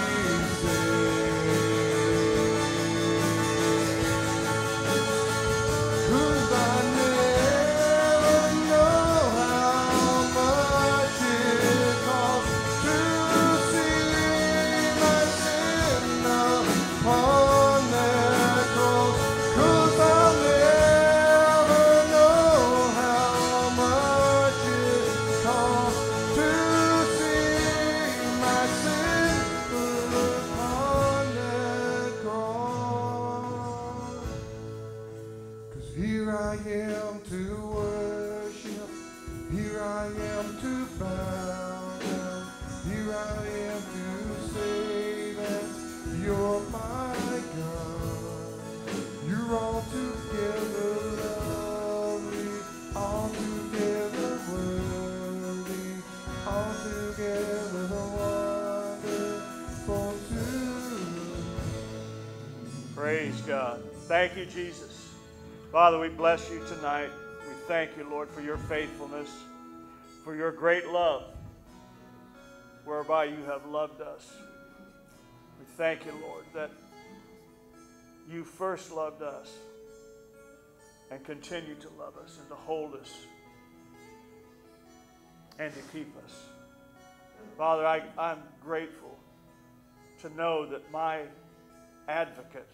saved. 'Cause I never know how much it costs to see my sin upon that cross. 'Cause I'll never know how much it costs to see my sin upon that cross. 'Cause here I am to worship, here I am to bow down, here I am to say that you're my God. You're altogether lovely, altogether worthy, altogether wonderful to me. Praise God. Thank you, Jesus. Father, we bless you tonight. We thank you, Lord, for your faithfulness, for your great love, whereby you have loved us. We thank you, Lord, that you first loved us and continue to love us and to hold us and to keep us. Father, I'm grateful to know that my advocate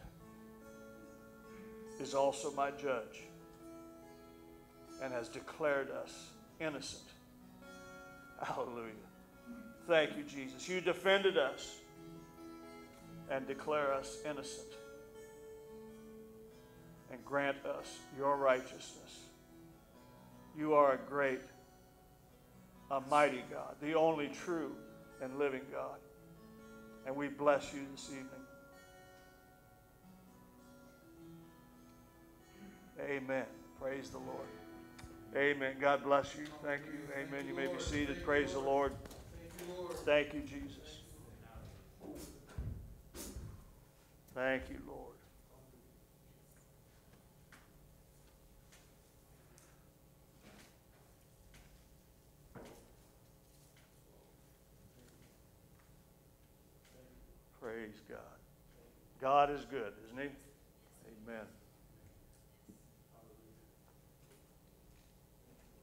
is also my judge and has declared us innocent. Hallelujah. Thank you, Jesus. You defended us and declare us innocent and grant us your righteousness. You are a great, a mighty God, the only true and living God. And we bless you this evening. Amen. Praise the Lord. Amen. God bless you. Thank you. Amen. You may be seated. Praise the Lord. Thank you, Jesus. Thank you, Lord. Praise God. God is good, isn't He? Amen.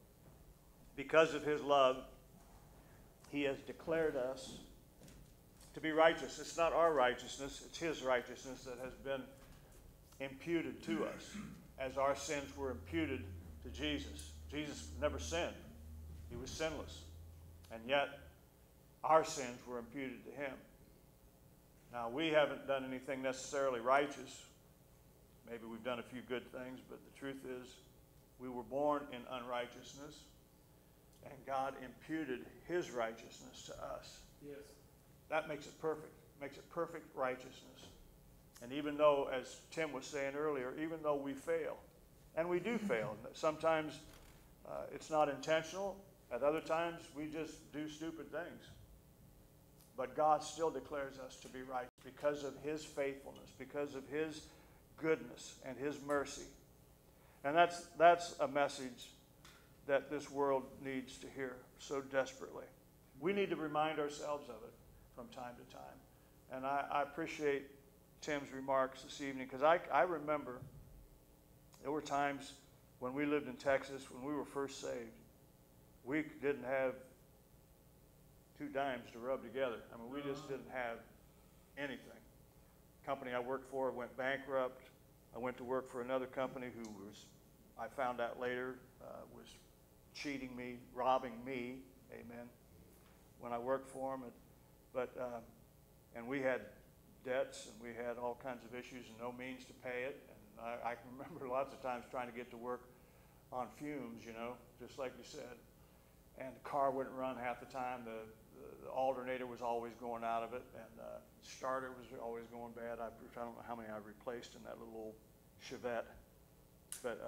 Because of His love, He has declared us to be righteous. It's not our righteousness, it's his righteousness that has been imputed to us, as our sins were imputed to Jesus. Jesus never sinned. He was sinless. And yet, our sins were imputed to him. Now, we haven't done anything necessarily righteous. Maybe we've done a few good things, but the truth is, we were born in unrighteousness, and God imputed his righteousness to us. Yes. That makes it perfect. Makes it perfect righteousness. And even though, as Tim was saying earlier, even though we fail, and we do fail, sometimes it's not intentional. At other times, we just do stupid things. But God still declares us to be right because of his faithfulness, because of his goodness and his mercy. And that's a message that this world needs to hear so desperately. We need to remind ourselves of it from time to time. And I appreciate Tim's remarks this evening, because I remember there were times when we lived in Texas, when we were first saved, we didn't have 2 dimes to rub together. I mean, we just didn't have anything. The company I worked for went bankrupt. I went to work for another company who was, I found out later, was cheating me, robbing me, amen, when I worked for them. And we had debts, and we had all kinds of issues and no means to pay it. And I can remember lots of times trying to get to work on fumes, you know, just like you said. And the car wouldn't run half the time. The alternator was always going out of it, and the starter was always going bad. I don't know how many I replaced in that little old Chevette. But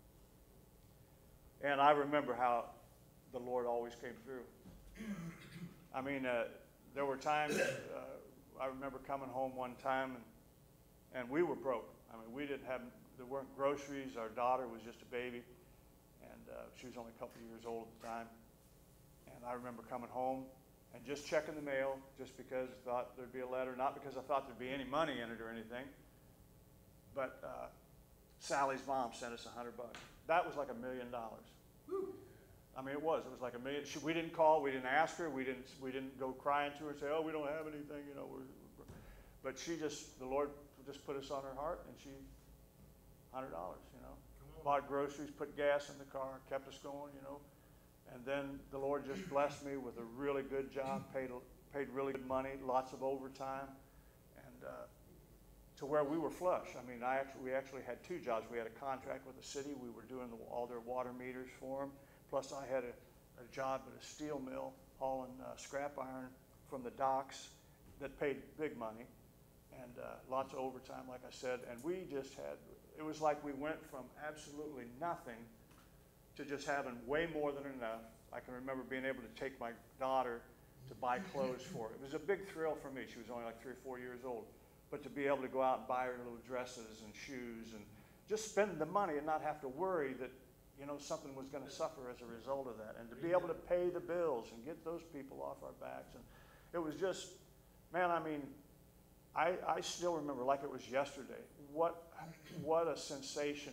and I remember how the Lord always came through. I mean, there were times, I remember coming home one time, and we were broke. I mean, there weren't groceries. Our daughter was just a baby, and she was only a couple of years old at the time. And I remember coming home and just checking the mail, just because I thought there'd be a letter, not because I thought there'd be any money in it or anything. But Sally's mom sent us $100. That was like $1 million. Woo. I mean, it was like $1 million. We didn't call, we didn't ask her, we didn't go crying to her and say, "Oh, we don't have anything," you know. But the Lord just put us on her heart, and she, $100, you know. Bought groceries, put gas in the car, kept us going, you know. And then the Lord just blessed me with a really good job, paid really good money, lots of overtime, and to where we were flush. I mean, we actually had 2 jobs. We had a contract with the city. We were doing all their water meters for them. Plus, I had a job at a steel mill hauling scrap iron from the docks that paid big money, and lots of overtime, like I said. And we just it was like we went from absolutely nothing to just having way more than enough. I can remember being able to take my daughter to buy clothes for her. It was a big thrill for me. She was only like 3 or 4 years old. But to be able to go out and buy her little dresses and shoes and just spend the money and not have to worry that, you know, something was going to suffer as a result of that. And to be able to pay the bills and get those people off our backs. And it was just, man, I mean, I still remember like it was yesterday. What a sensation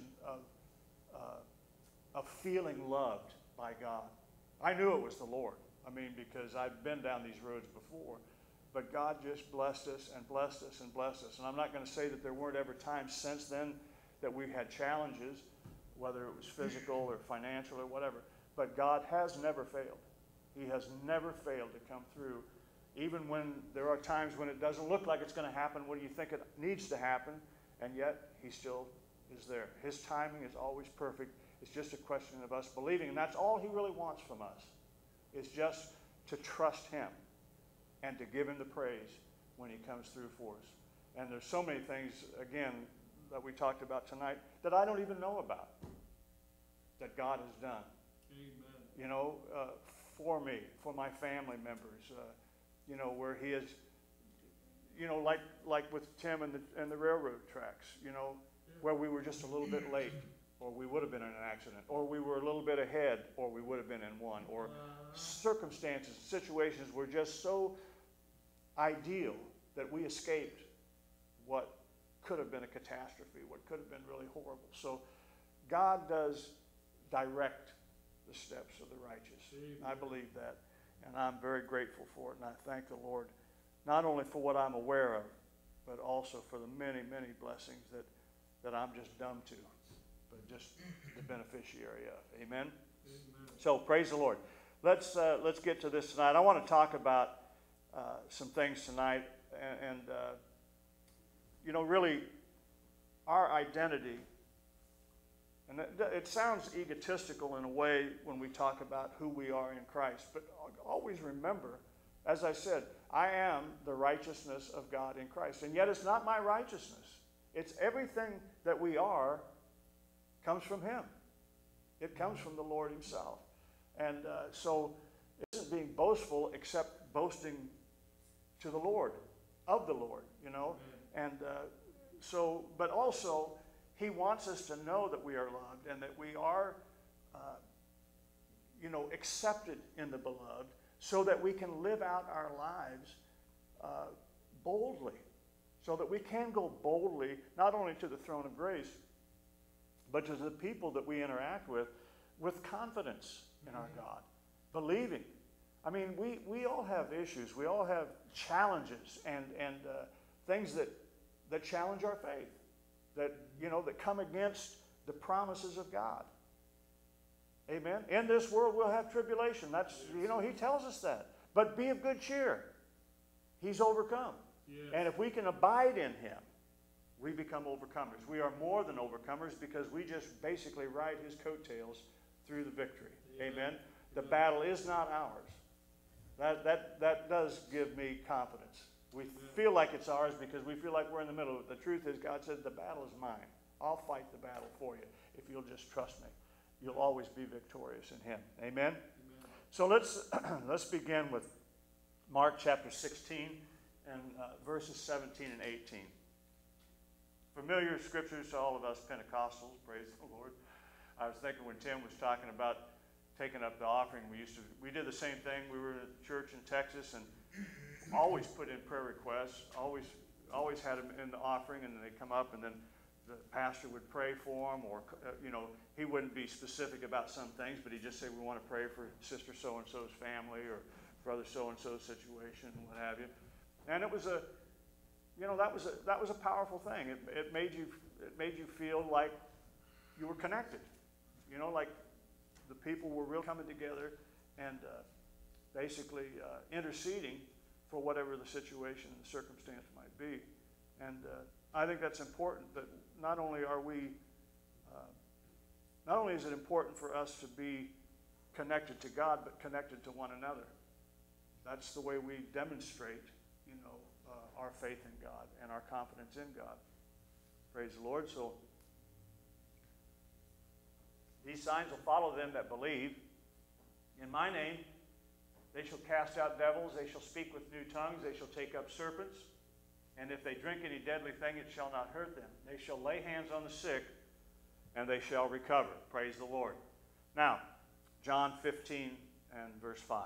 of feeling loved by God. I knew it was the Lord. I mean, because I've been down these roads before. But God just blessed us and blessed us and blessed us. And I'm not going to say that there weren't ever times since then that we've had challenges, whether it was physical or financial or whatever. But God has never failed. He has never failed to come through. Even when there are times when it doesn't look like it's going to happen, when you think it needs to happen, and yet he still is there. His timing is always perfect. It's just a question of us believing. And that's all he really wants from us, is just to trust him and to give him the praise when he comes through for us. And there's so many things, again, that we talked about tonight that I don't even know about that God has done. Amen. You know, for me, for my family members, you know, where he has, you know, like with Tim and the railroad tracks, you know, where we were just a little bit late, or we would have been in an accident, or we were a little bit ahead, or we would have been in one, or circumstances, situations were just so ideal that we escaped what could have been a catastrophe, what could have been really horrible. So God does direct the steps of the righteous. Amen. I believe that, and I'm very grateful for it, and I thank the Lord not only for what I'm aware of, but also for the many, many blessings that I'm just dumb to, but just the beneficiary of. Amen? Amen. So praise the Lord. Let's get to this tonight. I want to talk about some things tonight, and really our identity. And it sounds egotistical in a way when we talk about who we are in Christ, but always remember, as I said, I am the righteousness of God in Christ, and yet it's not my righteousness. It's everything that we are comes from Him. It comes from the Lord Himself. And so it isn't being boastful except boasting to the Lord, of the Lord, And but also He wants us to know that we are loved and that we are, accepted in the beloved, so that we can live out our lives boldly, so that we can go boldly not only to the throne of grace, but to the people that we interact with confidence in our God, believing. I mean, we all have issues. We all have challenges and things that challenge our faith, that come against the promises of God. Amen. In this world we'll have tribulation. That's, He tells us that. But be of good cheer. He's overcome. Yes. And if we can abide in Him, we become overcomers. We are more than overcomers because we just basically ride His coattails through the victory. Yeah. Amen. The battle is not ours. That does give me confidence. We feel like it's ours because we feel like we're in the middle of it. The truth is, God said, the battle is mine. I'll fight the battle for you if you'll just trust me. You'll always be victorious in Him. Amen? Amen. So let's begin with Mark chapter 16 and verses 17 and 18. Familiar scriptures to all of us Pentecostals, praise the Lord. I was thinking when Tim was talking about taking up the offering, we did the same thing. We were at church in Texas and always put in prayer requests, always had them in the offering, and then they come up, and then the pastor would pray for them, or he wouldn't be specific about some things, but he'd just say, we want to pray for sister so-and-so's family, or brother so-and-so's situation, and what have you. And it was that was a powerful thing. It made you feel like you were connected, like the people were really coming together and basically interceding for whatever the situation and the circumstance might be. And I think that's important, that not only is it important for us to be connected to God, but connected to one another. That's the way we demonstrate, our faith in God and our confidence in God. Praise the Lord. So these signs will follow them that believe. In my name, they shall cast out devils, they shall speak with new tongues, they shall take up serpents, and if they drink any deadly thing, it shall not hurt them. They shall lay hands on the sick, and they shall recover. Praise the Lord. Now, John 15 and verse 5.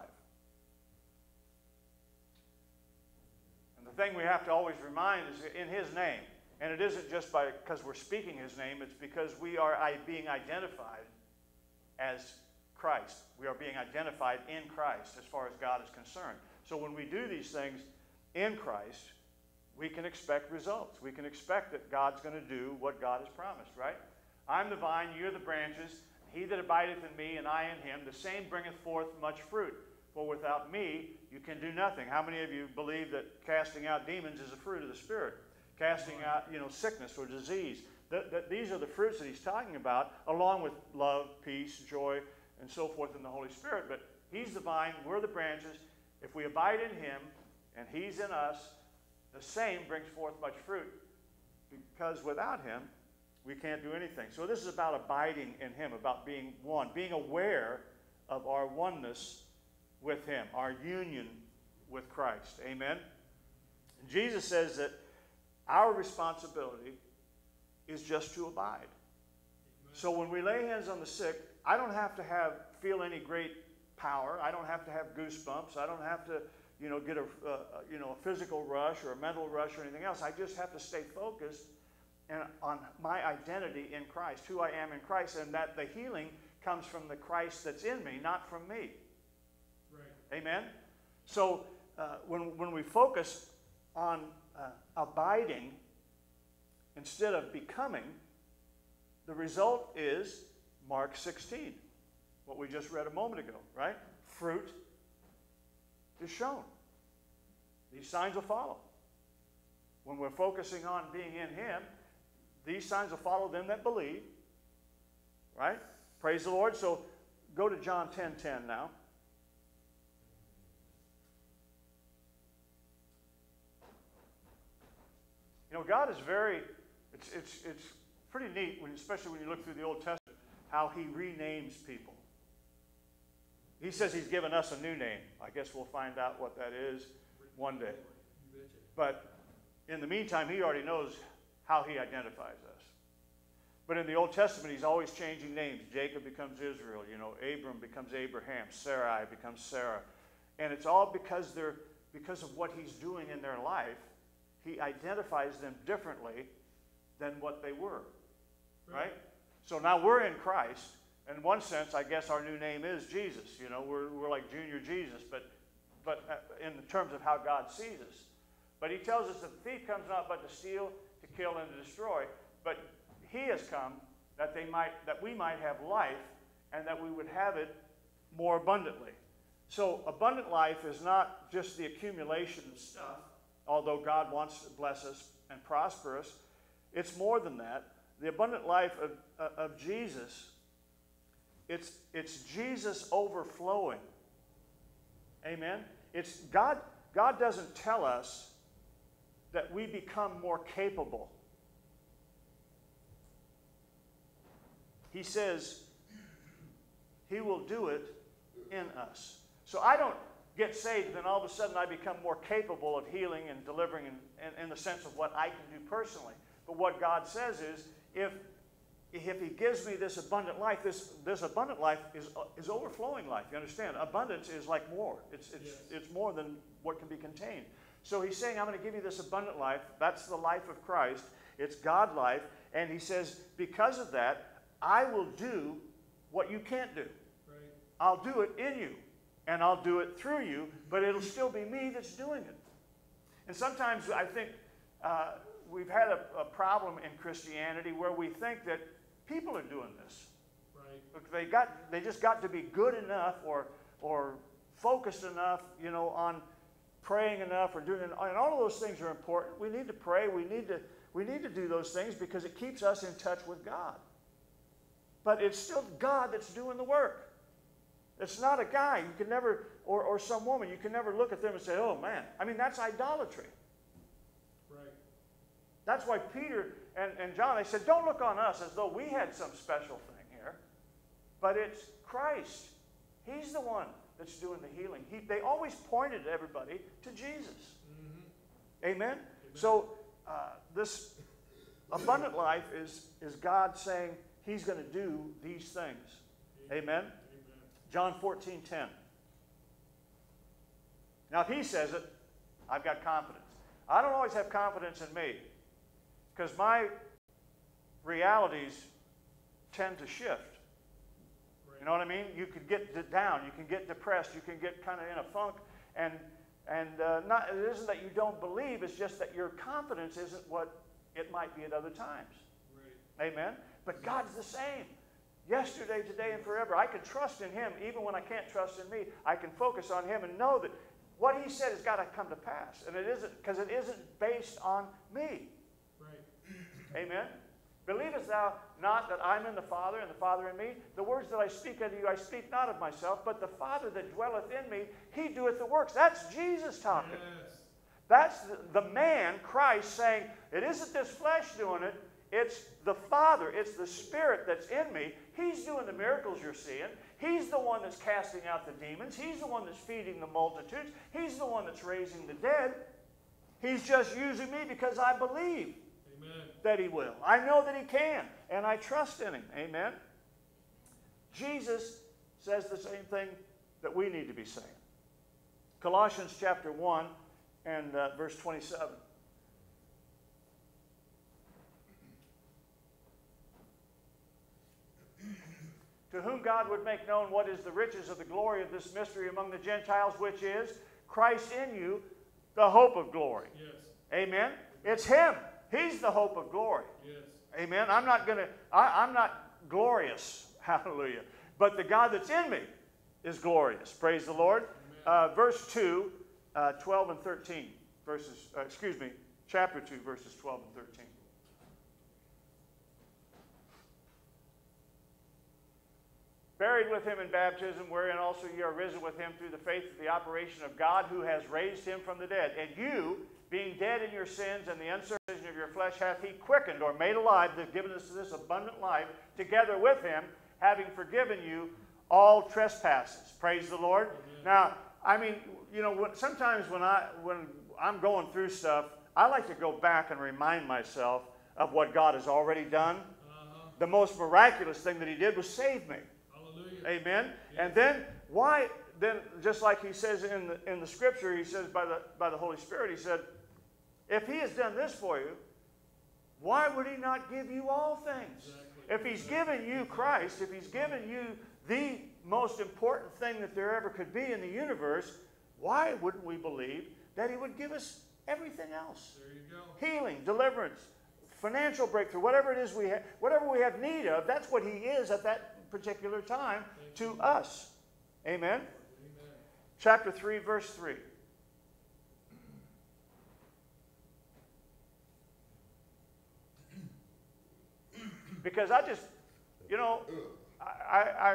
And the thing we have to always remind is in His name, and it isn't just because we're speaking His name, it's because we are being identified as Christ. We are being identified in Christ as far as God is concerned. So when we do these things in Christ, we can expect results. We can expect that God's going to do what God has promised, right? I'm the vine, you're the branches. He that abideth in me and I in him, the same bringeth forth much fruit. For without me, you can do nothing. How many of you believe that casting out demons is a fruit of the Spirit? Casting out, sickness or disease. These are the fruits that He's talking about, along with love, peace, joy, and so forth in the Holy Spirit. But He's the vine, we're the branches. If we abide in Him and He's in us, the same brings forth much fruit. Because without Him, we can't do anything. So this is about abiding in Him, about being one, being aware of our oneness with Him, our union with Christ. Amen? And Jesus says that our responsibility is just to abide. Amen. So when we lay hands on the sick, I don't have to feel any great power. I don't have to have goosebumps. I don't have to, get a physical rush or a mental rush or anything else. I just have to stay focused on my identity in Christ, who I am in Christ, and that the healing comes from the Christ that's in me, not from me. Right. Amen? So when we focus on abiding instead of becoming, the result is Mark 16, what we just read a moment ago, right? Fruit is shown. These signs will follow. When we're focusing on being in Him, these signs will follow them that believe, right? Praise the Lord. So go to John 10:10 now. You know, God is it's pretty neat, especially when you look through the Old Testament, how He renames people. He says He's given us a new name. I guess we'll find out what that is one day. But in the meantime, He already knows how He identifies us. But in the Old Testament, He's always changing names. Jacob becomes Israel. You know, Abram becomes Abraham. Sarai becomes Sarah. And it's all because of what He's doing in their life. He identifies them differently than what they were, right? So now we're in Christ. In one sense, I guess our new name is Jesus. You know, we're like Junior Jesus, but in terms of how God sees us. But He tells us that the thief comes not but to steal, to kill, and to destroy. But He has come that we might have life, and that we would have it more abundantly. So abundant life is not just the accumulation of stuff, although God wants to bless us and prosper us. It's more than that. The abundant life of Jesus, it's Jesus overflowing. Amen? It's God doesn't tell us that we become more capable. He says He will do it in us. So I don't get saved and then all of a sudden I become more capable of healing and delivering in the sense of what I can do personally. But what God says is, if He gives me this abundant life, this abundant life is overflowing life. You understand? Abundance is like more. It's more than what can be contained. So He's saying, I'm going to give you this abundant life. That's the life of Christ. It's God life. And He says, because of that, I will do what you can't do. Right. I'll do it in you. And I'll do it through you, but it'll still be me that's doing it. And sometimes I think we've had a problem in Christianity where we think that people are doing this. Right. Look, they just got to be good enough or focused enough, you know, on praying enough or doing, and all of those things are important. We need to pray. We need to do those things because it keeps us in touch with God. But it's still God that's doing the work. It's not a guy. You can never, or some woman, you can never look at them and say, oh man. I mean, that's idolatry. Right. That's why Peter and John, they said, don't look on us as though we had some special thing here. But it's Christ. He's the one that's doing the healing. They always pointed everybody to Jesus. Mm-hmm. Amen? Amen. So this abundant life is God saying He's going to do these things. Amen? John 14:10. Now, if He says it, I've got confidence. I don't always have confidence in me because my realities tend to shift. Right. You know what I mean? You could get down. You can get depressed. You can get kind of in a funk. And it isn't that you don't believe. It's just that your confidence isn't what it might be at other times. Right. Amen? But God's the same. Yesterday, today, and forever. I can trust in Him even when I can't trust in me. I can focus on Him and know that what He said has got to come to pass. And it isn't, because it isn't based on me. Right. Amen? Believest thou not that I'm in the Father, and the Father in me? The words that I speak unto you, I speak not of myself, but the Father that dwelleth in me, He doeth the works. That's Jesus talking. Yes. That's the man, Christ, saying, it isn't this flesh doing it. It's the Father, it's the Spirit that's in me. He's doing the miracles you're seeing. He's the one that's casting out the demons. He's the one that's feeding the multitudes. He's the one that's raising the dead. He's just using me because I believe Amen. that He will. I know that He can, and I trust in Him. Amen? Jesus says the same thing that we need to be saying. Colossians chapter 1 and verse 27. To whom God would make known what is the riches of the glory of this mystery among the Gentiles, which is Christ in you, the hope of glory. Yes. Amen? It's Him. He's the hope of glory. Yes. Amen? I'm not glorious. Hallelujah. But the God that's in me is glorious. Praise the Lord. Verse 2, 12 and 13. Chapter 2, verses 12 and 13. Buried with him in baptism, wherein also ye are risen with him through the faith of the operation of God, who has raised him from the dead. And you, being dead in your sins and the uncircumcision of your flesh, hath he quickened, or made alive, given us this abundant life, together with him, having forgiven you all trespasses. Praise the Lord. Amen. Now, I mean, you know, sometimes when I'm going through stuff, I like to go back and remind myself of what God has already done. The most miraculous thing that he did was save me. Amen. Yeah. And then just like he says in the scripture, he says by the Holy Spirit, he said, if he has done this for you, why would he not give you all things? Exactly. If he's given you Christ, if he's given you the most important thing that there ever could be in the universe, why wouldn't we believe that he would give us everything else? There you go. Healing, deliverance, financial breakthrough, whatever it is whatever we have need of, that's what he is at that particular time to us. Amen? Amen. Chapter 3, verse 3. Because I just, you know, I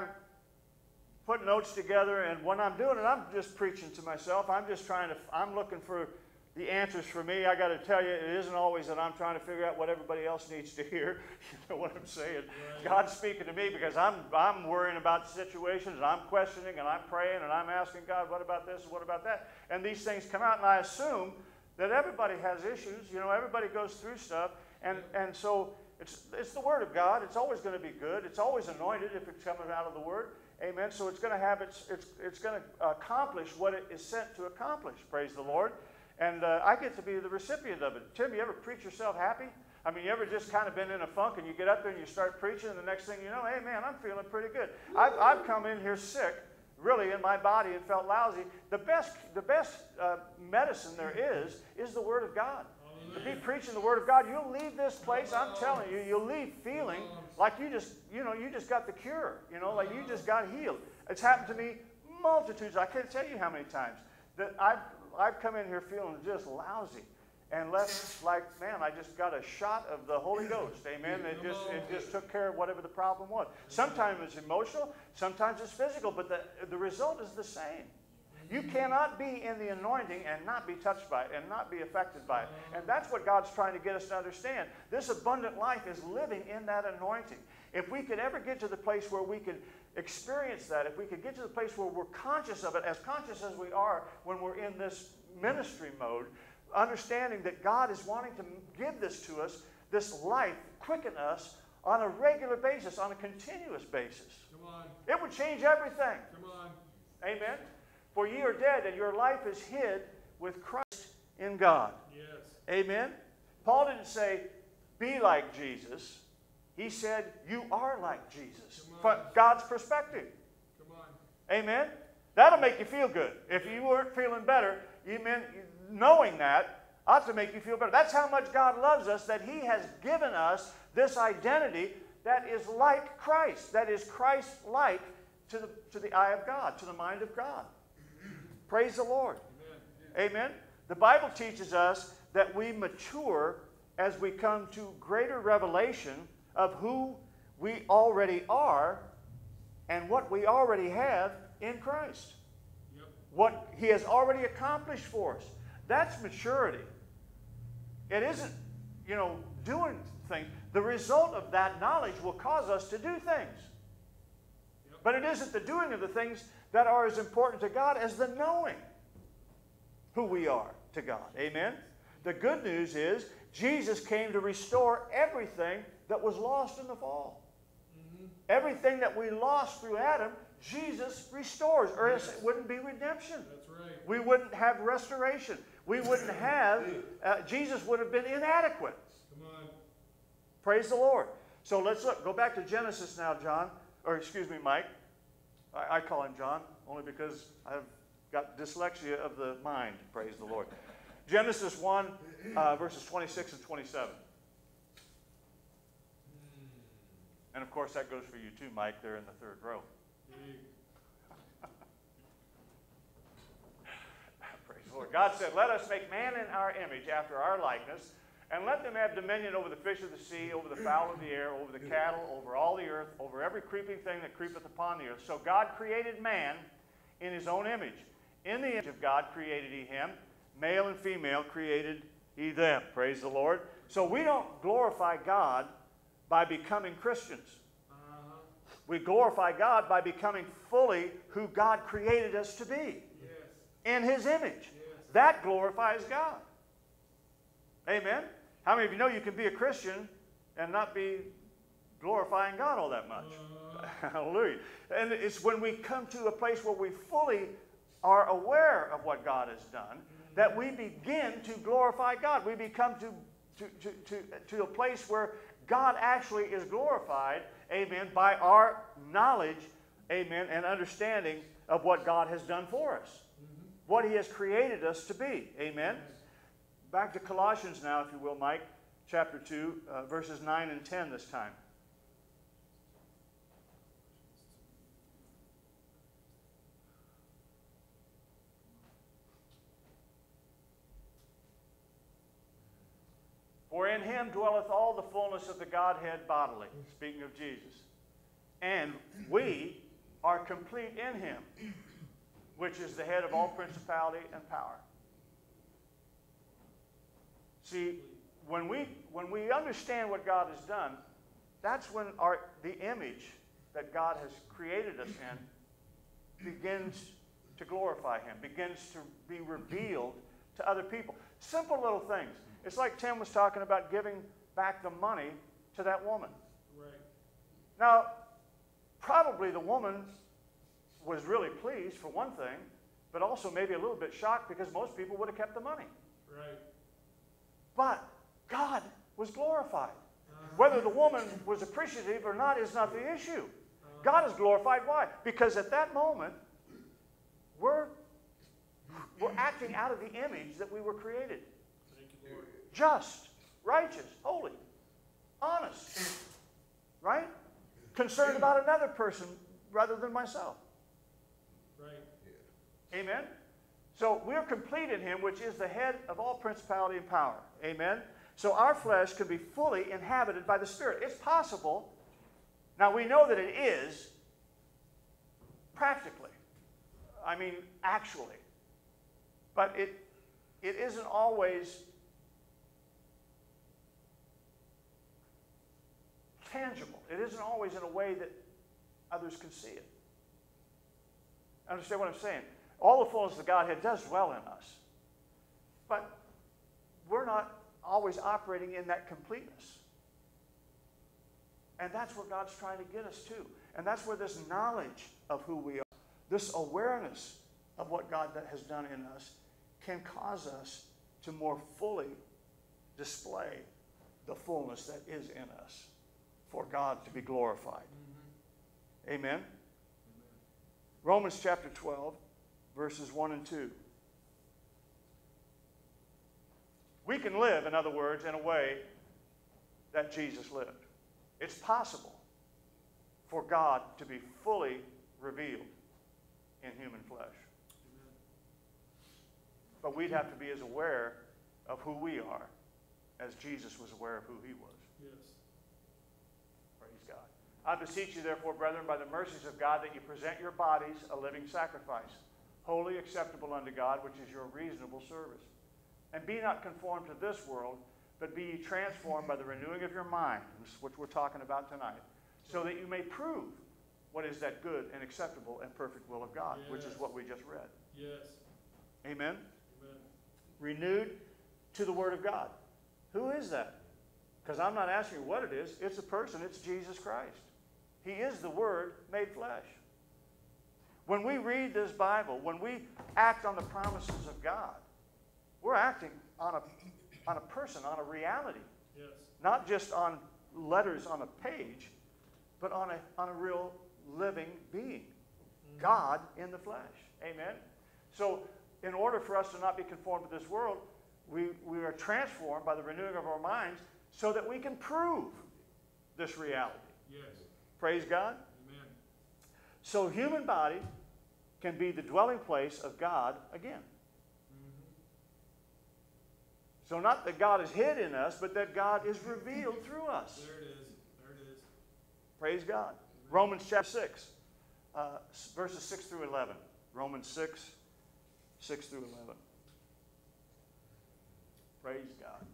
put notes together, and when I'm doing it, I'm just preaching to myself. I'm looking for the answers for me. I got to tell you, it isn't always that I'm trying to figure out what everybody else needs to hear. You know what I'm saying? Right. God's speaking to me because I'm worrying about situations, and I'm questioning, and I'm praying, and I'm asking God, what about this and what about that? And these things come out, and I assume that everybody has issues. You know, everybody goes through stuff, and so it's the Word of God. It's always going to be good. It's always anointed if it's coming out of the Word. Amen. So it's going to have it's going to accomplish what it is sent to accomplish. Praise the Lord. And I get to be the recipient of it. Tim, you ever preach yourself happy? I mean, you ever just kind of been in a funk and you get up there and you start preaching, and the next thing you know, hey man, I'm feeling pretty good. I've come in here sick, really, in my body, and felt lousy. The best medicine there is the Word of God. To be preaching the Word of God, you'll leave this place, I'm telling you, you'll leave feeling like you just got the cure, like you just got healed. It's happened to me multitudes. I can't tell you how many times that I've come in here feeling just lousy and left like, man, I just got a shot of the Holy Ghost. Amen. It just took care of whatever the problem was. Sometimes it's emotional, sometimes it's physical, but the result is the same. You cannot be in the anointing and not be touched by it and not be affected by it. And that's what God's trying to get us to understand. This abundant life is living in that anointing. If we could ever get to the place where we could experience that, if we could get to the place where we're conscious of it, as conscious as we are when we're in this ministry mode, understanding that God is wanting to give this to us, this life, quicken us on a regular basis, on a continuous basis. Come on. It would change everything. Come on. Amen. For ye are dead, and your life is hid with Christ in God. Yes. Amen. Paul didn't say, be like Jesus. He said, you are like Jesus. From God's perspective. Come on. Amen. That'll make you feel good. If you weren't feeling better, knowing that ought to make you feel better. That's how much God loves us, that he has given us this identity that is like Christ, that is Christ-like to the eye of God, to the mind of God. Praise the Lord. Amen. Amen. The Bible teaches us that we mature as we come to greater revelation of who we already are and what we already have in Christ. Yep. What he has already accomplished for us. That's maturity. It isn't, doing things. The result of that knowledge will cause us to do things. Yep. But it isn't the doing of the things that are as important to God as the knowing who we are to God. Amen? The good news is Jesus came to restore everything that was lost in the fall. Mm-hmm. Everything that we lost through Adam, Jesus restores, or else it wouldn't be redemption. That's right. We wouldn't have restoration. We wouldn't have, Jesus would have been inadequate. Come on. Praise the Lord. So let's look. Go back to Genesis now, Mike. I call him John, only because I've got dyslexia of the mind, praise the Lord. Genesis 1, verses 26 and 27. And of course that goes for you too, Mike, there in the third row. Praise the Lord. God said, let us make man in our image, after our likeness, and let them have dominion over the fish of the sea, over the fowl of the air, over the cattle, over all the earth, over every creeping thing that creepeth upon the earth. So God created man in his own image. In the image of God created he him. Male and female created he them. Praise the Lord. So we don't glorify God by becoming Christians. We glorify God by becoming fully who God created us to be. In his image. That glorifies God. Amen? How many of you know you can be a Christian and not be glorifying God all that much? Hallelujah. And it's when we come to a place where we fully are aware of what God has done that we begin to glorify God. We become to a place where God actually is glorified, amen, by our knowledge, amen, and understanding of what God has done for us. What he has created us to be. Amen? Back to Colossians now, if you will, Mike, chapter 2, verses 9 and 10 this time. For in him dwelleth all the fullness of the Godhead bodily, speaking of Jesus. And we are complete in him, which is the head of all principality and power. See, when we understand what God has done, that's when the image that God has created us in begins to glorify him, begins to be revealed to other people. Simple little things. It's like Tim was talking about giving back the money to that woman. Right. Now, probably the woman was really pleased for one thing, but also maybe a little bit shocked because most people would have kept the money. Right. But God was glorified. Whether the woman was appreciative or not is not the issue. God is glorified. Why? Because at that moment, we're acting out of the image that we were created. Thank you, Lord. Just, righteous, holy, honest, right? Concerned about another person rather than myself. Right. Amen? So we're complete in him, which is the head of all principality and power. Amen? So our flesh can be fully inhabited by the Spirit. It's possible. Now we know that it is practically. I mean, actually. But it isn't always tangible. It isn't always in a way that others can see it. Understand what I'm saying? All the fullness of the Godhead does dwell in us. But we're not always operating in that completeness. And that's where God's trying to get us to. And that's where this knowledge of who we are, this awareness of what God has done in us, can cause us to more fully display the fullness that is in us for God to be glorified. Amen? Romans chapter 12, verses 1 and 2. We can live, in other words, in a way that Jesus lived. It's possible for God to be fully revealed in human flesh. But we'd have to be as aware of who we are as Jesus was aware of who he was. Yes. Praise God. I beseech you, therefore, brethren, by the mercies of God, that you present your bodies a living sacrifice, wholly acceptable unto God, which is your reasonable service. And be not conformed to this world, but be ye transformed by the renewing of your mind, which we're talking about tonight, so that you may prove what is that good and acceptable and perfect will of God, Yes. which is what we just read. Yes. Amen? Amen. Renewed to the Word of God. Who is that? Because I'm not asking you what it is. It's a person. It's Jesus Christ. He is the Word made flesh. When we read this Bible, when we act on the promises of God, we're acting on a person, on a reality. Yes. Not just on letters on a page, but on a real living being. God in the flesh. Amen? So in order for us to not be conformed to this world, we are transformed by the renewing of our minds so that we can prove this reality. Yes. Praise God. Amen. So human body can be the dwelling place of God again. So not that God is hid in us, but that God is revealed through us. There it is. There it is. Praise God. Romans chapter 6, verses 6 through 11. Romans 6, 6 through 11. Praise God.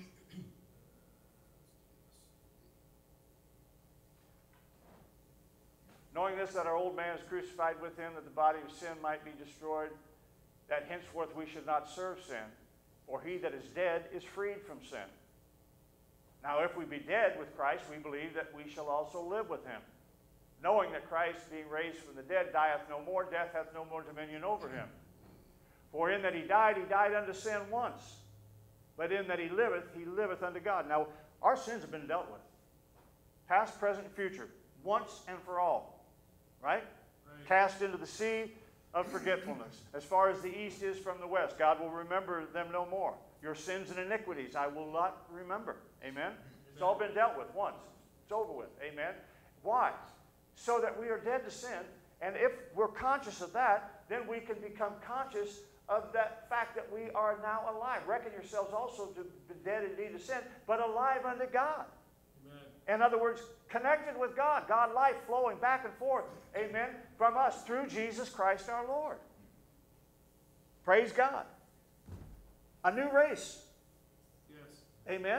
Knowing this, that our old man is crucified with him, that the body of sin might be destroyed, that henceforth we should not serve sin. For he that is dead is freed from sin. Now if we be dead with Christ, we believe that we shall also live with him. Knowing that Christ, being raised from the dead, dieth no more, death hath no more dominion over him. For in that he died unto sin once. But in that he liveth unto God. Now, our sins have been dealt with. Past, present, and future. Once and for all. Right? Cast into the sea of forgetfulness. As far as the east is from the west, God will remember them no more. Your sins and iniquities I will not remember. Amen? It's all been dealt with once. It's over with. Amen? Why? So that we are dead to sin, and if we're conscious of that, then we can become conscious of that fact that we are now alive. Reckon yourselves also to be dead indeed to sin, but alive unto God. Amen. In other words, connected with God. God life flowing back and forth, amen, from us through Jesus Christ our Lord. Praise God. A new race. Yes. Amen.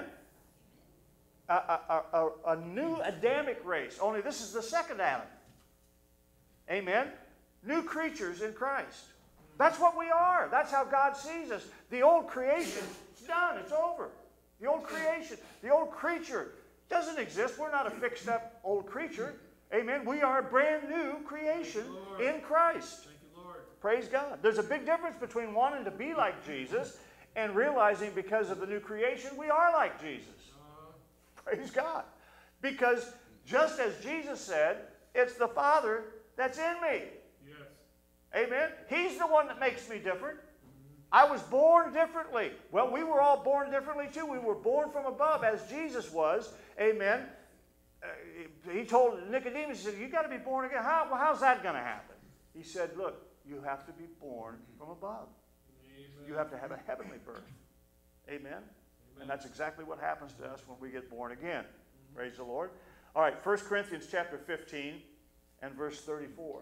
A new Adamic race. Only this is the second Adam. Amen. New creatures in Christ. That's what we are. That's how God sees us. The old creation is done. It's over. The old creation, the old creature doesn't exist. We're not a fixed up old creature. Amen. We are a brand new creation in Christ. Thank you, Lord. Praise God. There's a big difference between wanting to be like Jesus and realizing because of the new creation we are like Jesus. Praise God. Because just as Jesus said, it's the Father that's in me. Yes. Amen. He's the one that makes me different. I was born differently. Well, we were all born differently too. We were born from above as Jesus was. Amen. He told Nicodemus, he said, you got to be born again. How's that going to happen? He said, look, you have to be born from above. Amen. You have to have a heavenly birth. Amen. And that's exactly what happens to us when we get born again. Praise the Lord. All right, 1 Corinthians chapter 15 and verse 34.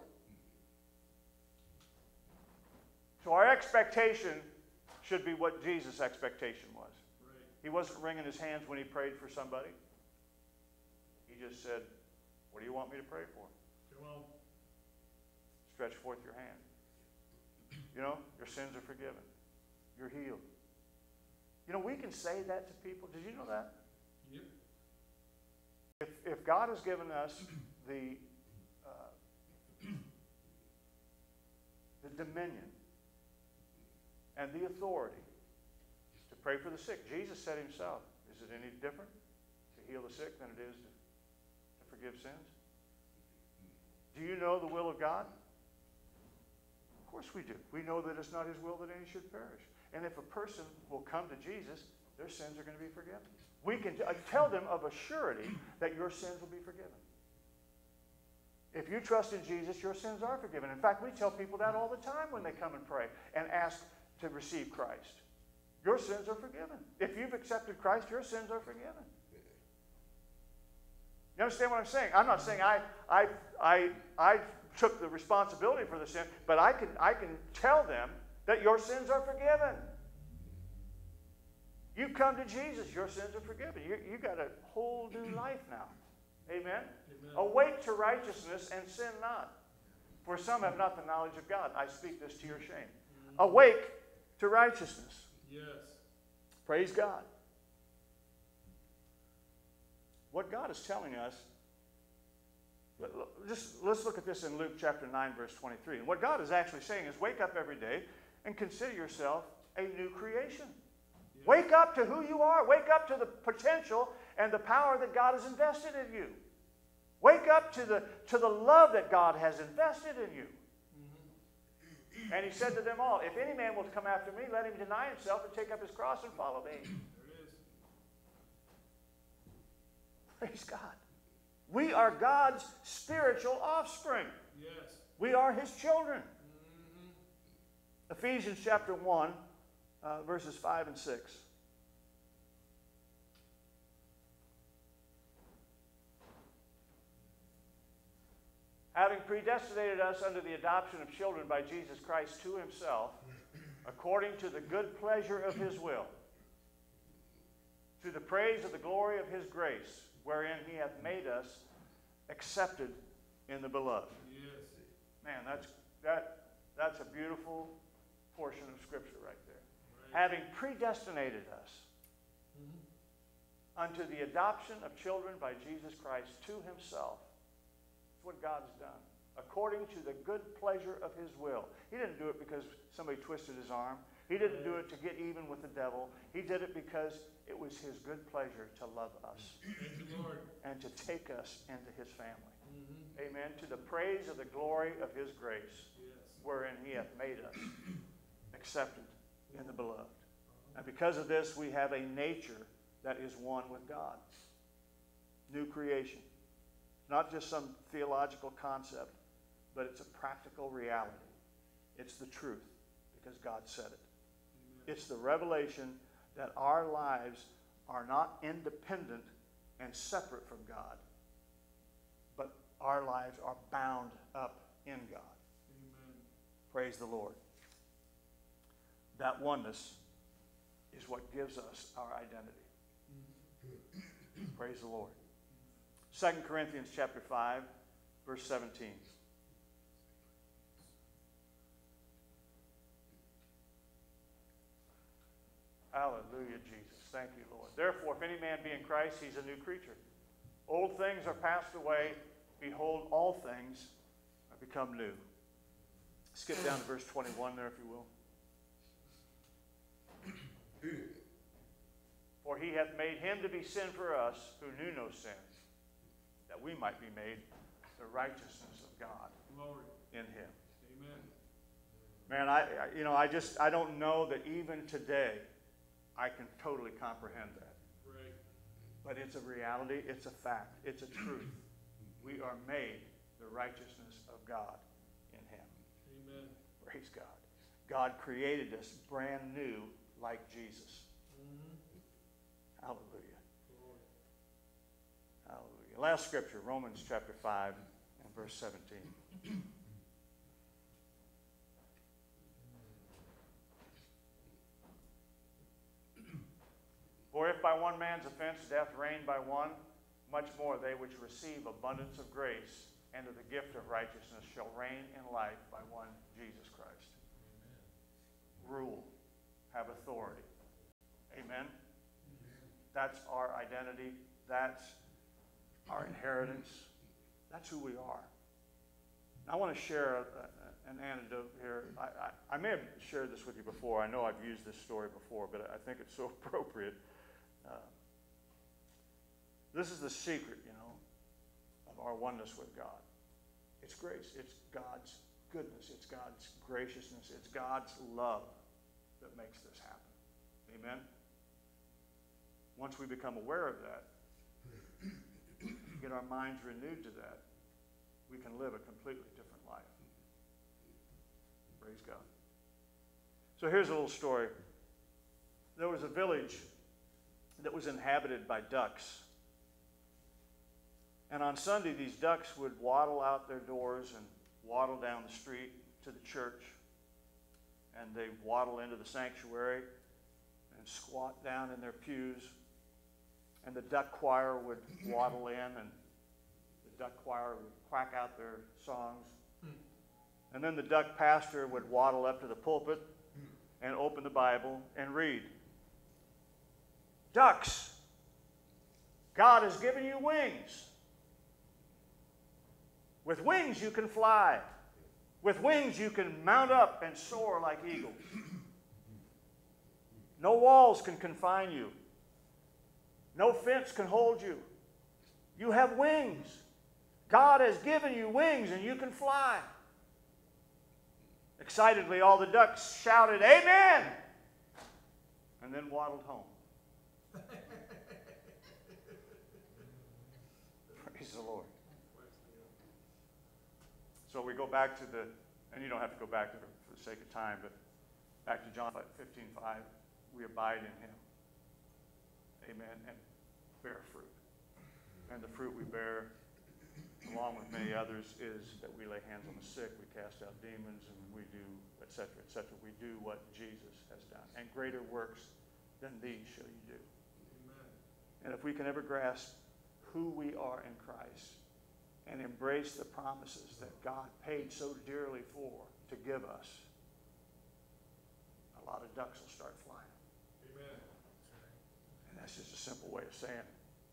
So our expectation should be what Jesus' expectation was. Right. He wasn't wringing his hands when he prayed for somebody. He just said, what do you want me to pray for? Come on. Stretch forth your hand. You know, your sins are forgiven. You're healed. You know, we can say that to people. Did you know that? Yep. If God has given us the dominion and the authority to pray for the sick, Jesus said himself, is it any different to heal the sick than it is to forgive sins? Do you know the will of God? Of course we do. We know that it's not his will that any should perish. And if a person will come to Jesus, their sins are going to be forgiven. We can tell them of a surety that your sins will be forgiven. If you trust in Jesus, your sins are forgiven. In fact, we tell people that all the time when they come and pray and ask to receive Christ. Your sins are forgiven. If you've accepted Christ, your sins are forgiven. You understand what I'm saying? I'm not saying I took the responsibility for the sin, but I can tell them that your sins are forgiven. You come to Jesus, your sins are forgiven. You got a whole new life now. Amen? Amen. Awake to righteousness and sin not. For some have not the knowledge of God. I speak this to your shame. Awake to righteousness. Yes. Praise God. What God is telling us, let's look at this in Luke chapter 9, verse 23. And what God is actually saying is wake up every day and consider yourself a new creation. Yes. Wake up to who you are. Wake up to the potential and the power that God has invested in you. Wake up to the love that God has invested in you. Mm-hmm. And he said to them all, if any man will come after me, let him deny himself and take up his cross and follow me. There it is. Praise God. We are God's spiritual offspring. Yes. We are his children. Ephesians chapter 1, verses 5 and 6. Having predestinated us unto the adoption of children by Jesus Christ to himself, according to the good pleasure of his will, to the praise of the glory of his grace, wherein he hath made us accepted in the beloved. Yes. Man, that's a beautiful portion of Scripture right there. Right. Having predestinated us unto the adoption of children by Jesus Christ to himself. That's what God's done. According to the good pleasure of his will. He didn't do it because somebody twisted his arm. He didn't do it to get even with the devil. He did it because it was his good pleasure to love us. Thank you, Lord. And to take us into his family. Amen. To the praise of the glory of his grace, Yes. wherein he hath made us accepted in the beloved. And because of this, we have a nature that is one with God. New creation. Not just some theological concept, but it's a practical reality. It's the truth, because God said it. Amen. It's the revelation that our lives are not independent and separate from God, but our lives are bound up in God. Amen. Praise the Lord. That oneness is what gives us our identity. Praise the Lord. 2 Corinthians chapter 5, verse 17. Hallelujah, Jesus. Thank you, Lord. Therefore, if any man be in Christ, he's a new creature. Old things are passed away. Behold, all things are become new. Skip down to verse 21 there, if you will. For he hath made him to be sin for us, who knew no sin, that we might be made the righteousness of God Glory. in him. Amen. Man, I don't know that even today I can totally comprehend that. Right. But it's a reality, it's a fact, it's a truth. We are made the righteousness of God in him. Amen. Praise God. God created us brand new like Jesus. Hallelujah. Glory. Hallelujah. Last scripture, Romans chapter 5 and verse 17. For if by one man's offense death reigned by one, much more they which receive abundance of grace and of the gift of righteousness shall reign in life by one Jesus Christ. Amen. Rule, have authority. Amen. That's our identity. That's our inheritance. That's who we are. I want to share an anecdote here. I may have shared this with you before. I know I've used this story before, but I think it's so appropriate. This is the secret, of our oneness with God. It's grace. It's God's goodness. It's God's graciousness. It's God's love that makes this happen. Amen? Once we become aware of that, get our minds renewed to that, we can live a completely different life. Praise God. So here's a little story. There was a village that was inhabited by ducks. And on Sunday, these ducks would waddle out their doors and waddle down the street to the church. And they waddle into the sanctuary and squat down in their pews. And the duck choir would waddle in, and the duck choir would quack out their songs. And then the duck pastor would waddle up to the pulpit and open the Bible and read. Ducks, God has given you wings. With wings you can fly. With wings you can mount up and soar like eagles. No walls can confine you. No fence can hold you. You have wings. God has given you wings and you can fly. Excitedly, all the ducks shouted, "Amen!" and then waddled home. Praise the Lord. So we go back to and you don't have to go back to it for the sake of time, but back to John 15:5, we abide in him. Amen. And bear fruit. And the fruit we bear, along with many others, is that we lay hands on the sick, we cast out demons, and we do, etc., etc. We do what Jesus has done. And greater works than these shall you do. Amen. And if we can ever grasp who we are in Christ and embrace the promises that God paid so dearly for to give us, a lot of ducks will start flying. Amen. And that's just a simple way of saying it.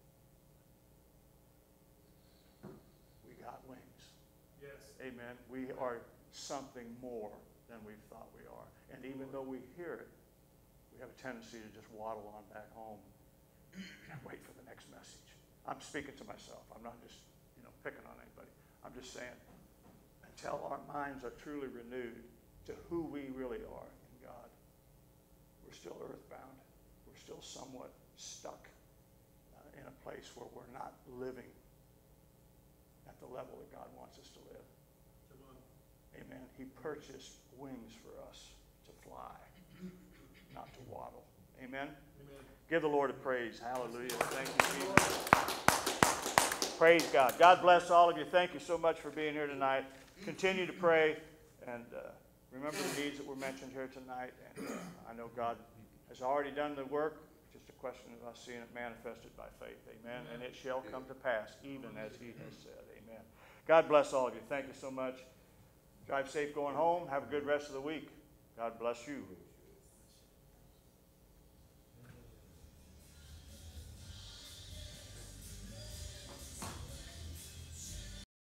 We got wings. Yes. Amen. We are something more than we thought we are. And even though we hear it, we have a tendency to just waddle on back home and wait for the next message. I'm speaking to myself. I'm not just, picking on anybody. I'm just saying, until our minds are truly renewed to who we really are in God, we're still earthbound. We're still somewhat stuck in a place where we're not living at the level that God wants us to live. Come on. Amen. He purchased wings for us to fly, not to waddle. Amen. Amen. Give the Lord a praise. Hallelujah. Thank you, Jesus. Praise God. God bless all of you. Thank you so much for being here tonight. Continue to pray and remember the needs that were mentioned here tonight. And I know God has already done the work. Just a question of us seeing it manifested by faith. Amen. And it shall come to pass even as He has said. Amen. God bless all of you. Thank you so much. Drive safe going home. Have a good rest of the week. God bless you.